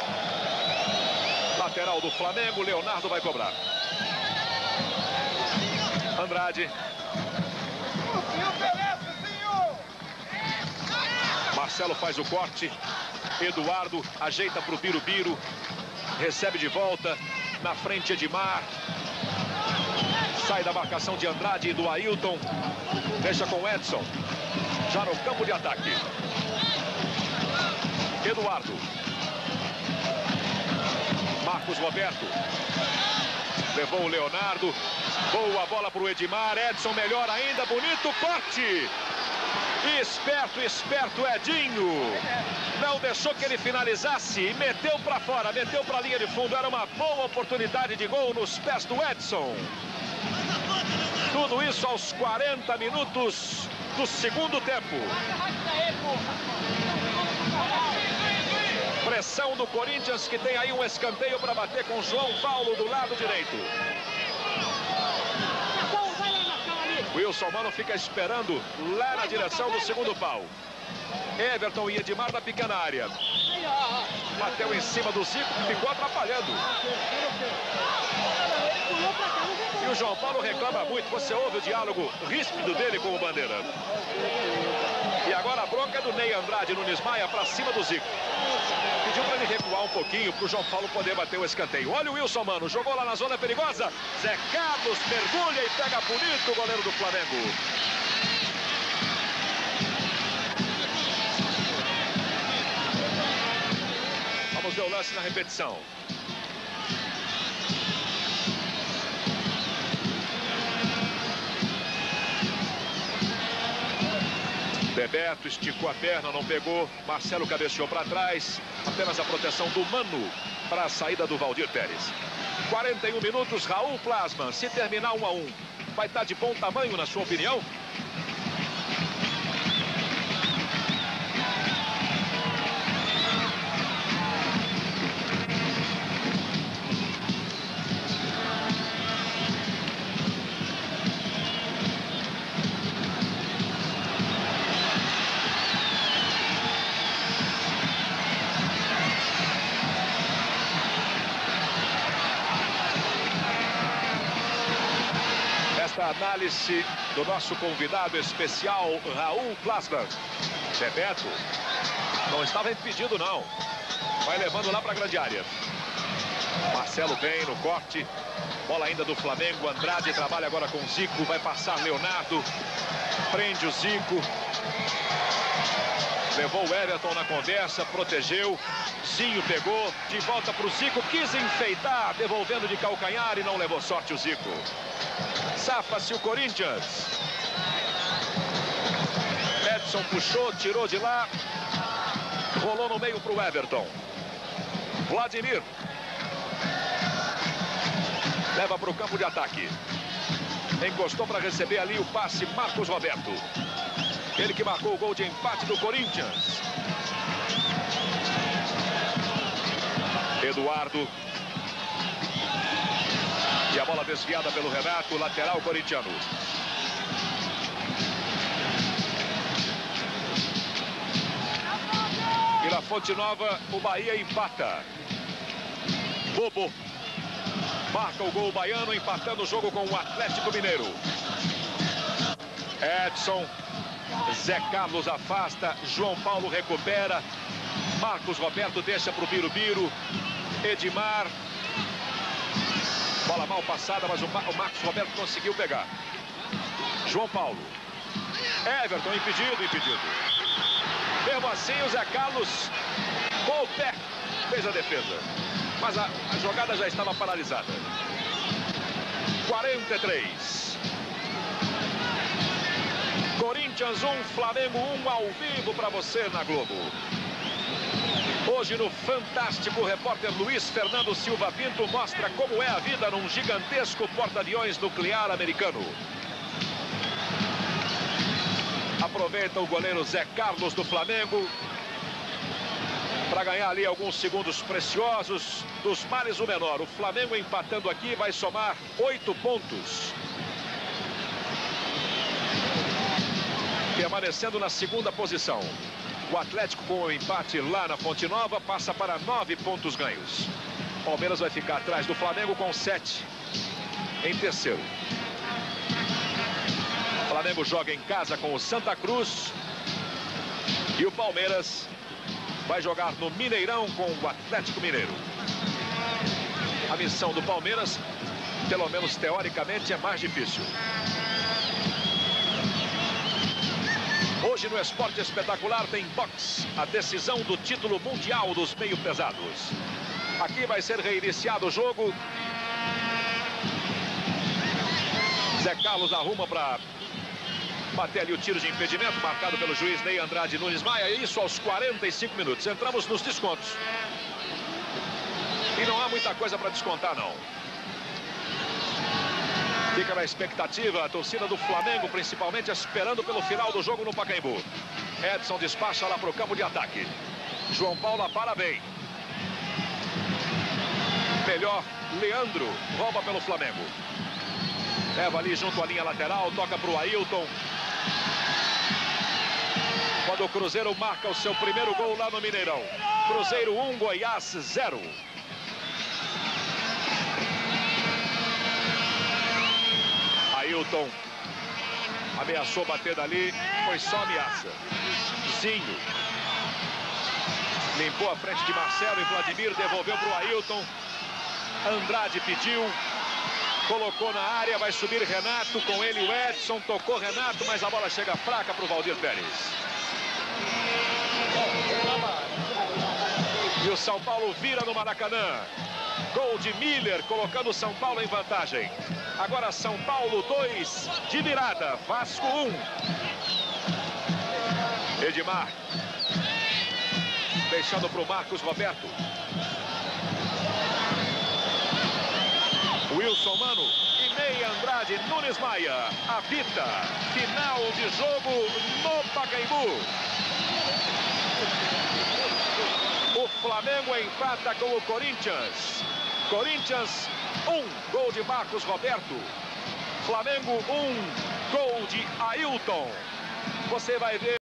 Lateral do Flamengo, Leonardo vai cobrar. Andrade. Marcelo faz o corte. Eduardo ajeita para o Birubiru. Recebe de volta. Na frente Edmar. Sai da marcação de Andrade e do Ailton. Deixa com o Edson. Já no campo de ataque. Eduardo. Marcos Roberto. Levou o Leonardo. Boa bola para o Edmar. Edson melhor ainda. Bonito corte. Esperto, esperto Edinho. Não deixou que ele finalizasse e meteu para fora. Meteu para a linha de fundo. Era uma boa oportunidade de gol nos pés do Edson. Tudo isso aos 40 minutos do segundo tempo. Pressão do Corinthians, que tem aí um escanteio para bater com João Paulo do lado direito. Wilson Mano fica esperando lá na direção do segundo pau. Everton e Edmar na pequena área. Bateu em cima do Zico, que ficou atrapalhando. E o João Paulo reclama muito. Você ouve o diálogo ríspido dele com o Bandeira. E agora a bronca é do Ney Andrade Nunes Maia para cima do Zico. Pediu para ele recuar um pouquinho para o João Paulo poder bater o escanteio. Olha o Wilson Mano, jogou lá na zona perigosa. Zé Carlos mergulha e pega bonito o goleiro do Flamengo. Vamos ver o lance na repetição. Bebeto esticou a perna, não pegou. Marcelo cabeceou para trás. Apenas a proteção do Mano para a saída do Valdir Pérez. 41 minutos, Raul Plasman. Se terminar 1-1, vai estar de bom tamanho, na sua opinião? a análise do nosso convidado especial, Raul Klassmann. Bebeto não estava impedido, não. Vai levando lá para a grande área. Marcelo bem no corte. Bola ainda do Flamengo. Andrade trabalha agora com o Zico. Vai passar Leonardo. Prende o Zico. Levou o Everton na conversa. Protegeu. Zinho pegou. De volta para o Zico. Quis enfeitar. Devolvendo de calcanhar e não levou sorte o Zico. Safa-se o Corinthians. Edson puxou. Tirou de lá. Rolou no meio para o Everton. Vladimir. Leva para o campo de ataque. Encostou para receber ali o passe Marcos Roberto. Ele que marcou o gol de empate do Corinthians. Eduardo. E a bola desviada pelo Renato, lateral corintiano. E na Fonte Nova, o Bahia empata. Bobo. Marca o gol baiano, empatando o jogo com o Atlético Mineiro. Edson. Zé Carlos afasta. João Paulo recupera. Marcos Roberto deixa para o Birubiru. Edmar. Bola mal passada, mas o Marcos Roberto conseguiu pegar. João Paulo. Everton impedido. Mesmo assim, o Zé Carlos com o pé fez a defesa. Mas a jogada já estava paralisada. 43. Corinthians 1, Flamengo 1 ao vivo para você na Globo. Hoje no Fantástico, o repórter Luiz Fernando Silva Pinto mostra como é a vida num gigantesco porta-aviões nuclear americano. Aproveita o goleiro Zé Carlos do Flamengo para ganhar ali alguns segundos preciosos. Dos males o menor. O Flamengo empatando aqui vai somar 8 pontos. Permanecendo na segunda posição. O Atlético com o empate lá na Fonte Nova passa para 9 pontos ganhos. Palmeiras vai ficar atrás do Flamengo com 7 em terceiro. O Flamengo joga em casa com o Santa Cruz. E o Palmeiras vai jogar no Mineirão com o Atlético Mineiro. A missão do Palmeiras, pelo menos teoricamente, é mais difícil. Hoje no Esporte Espetacular tem boxe, a decisão do título mundial dos meio-pesados. Aqui vai ser reiniciado o jogo. Zé Carlos arruma para bater ali o tiro de impedimento, marcado pelo juiz Ney Andrade Nunes Maia. Isso aos 45 minutos. Entramos nos descontos. E não há muita coisa para descontar, não. Fica na expectativa a torcida do Flamengo, principalmente esperando pelo final do jogo no Pacaembu. Edson despacha lá para o campo de ataque. João Paulo para bem. Melhor, Leandro rouba pelo Flamengo. Leva ali junto à linha lateral, toca para o Ailton. Quando o Cruzeiro marca o seu primeiro gol lá no Mineirão. Cruzeiro 1, Goiás 0. Ailton ameaçou bater dali, foi só ameaça. Zinho limpou a frente de Marcelo e Vladimir devolveu para o Ailton. Andrade pediu, colocou na área, vai subir Renato, com ele o Edson, tocou Renato, mas a bola chega fraca para o Valdir Pérez. E o São Paulo vira no Maracanã. Gol de Miller, colocando o São Paulo em vantagem. Agora São Paulo 2, de virada, Vasco 1. Edmar. Deixando para o Marcos Roberto. Wilson Mano e Ney Andrade Nunes Maia. Apita. Final de jogo no Pacaembu. O Flamengo empata com o Corinthians. Corinthians 1, gol de Marcos Roberto. Flamengo 1, gol de Ailton. Você vai ver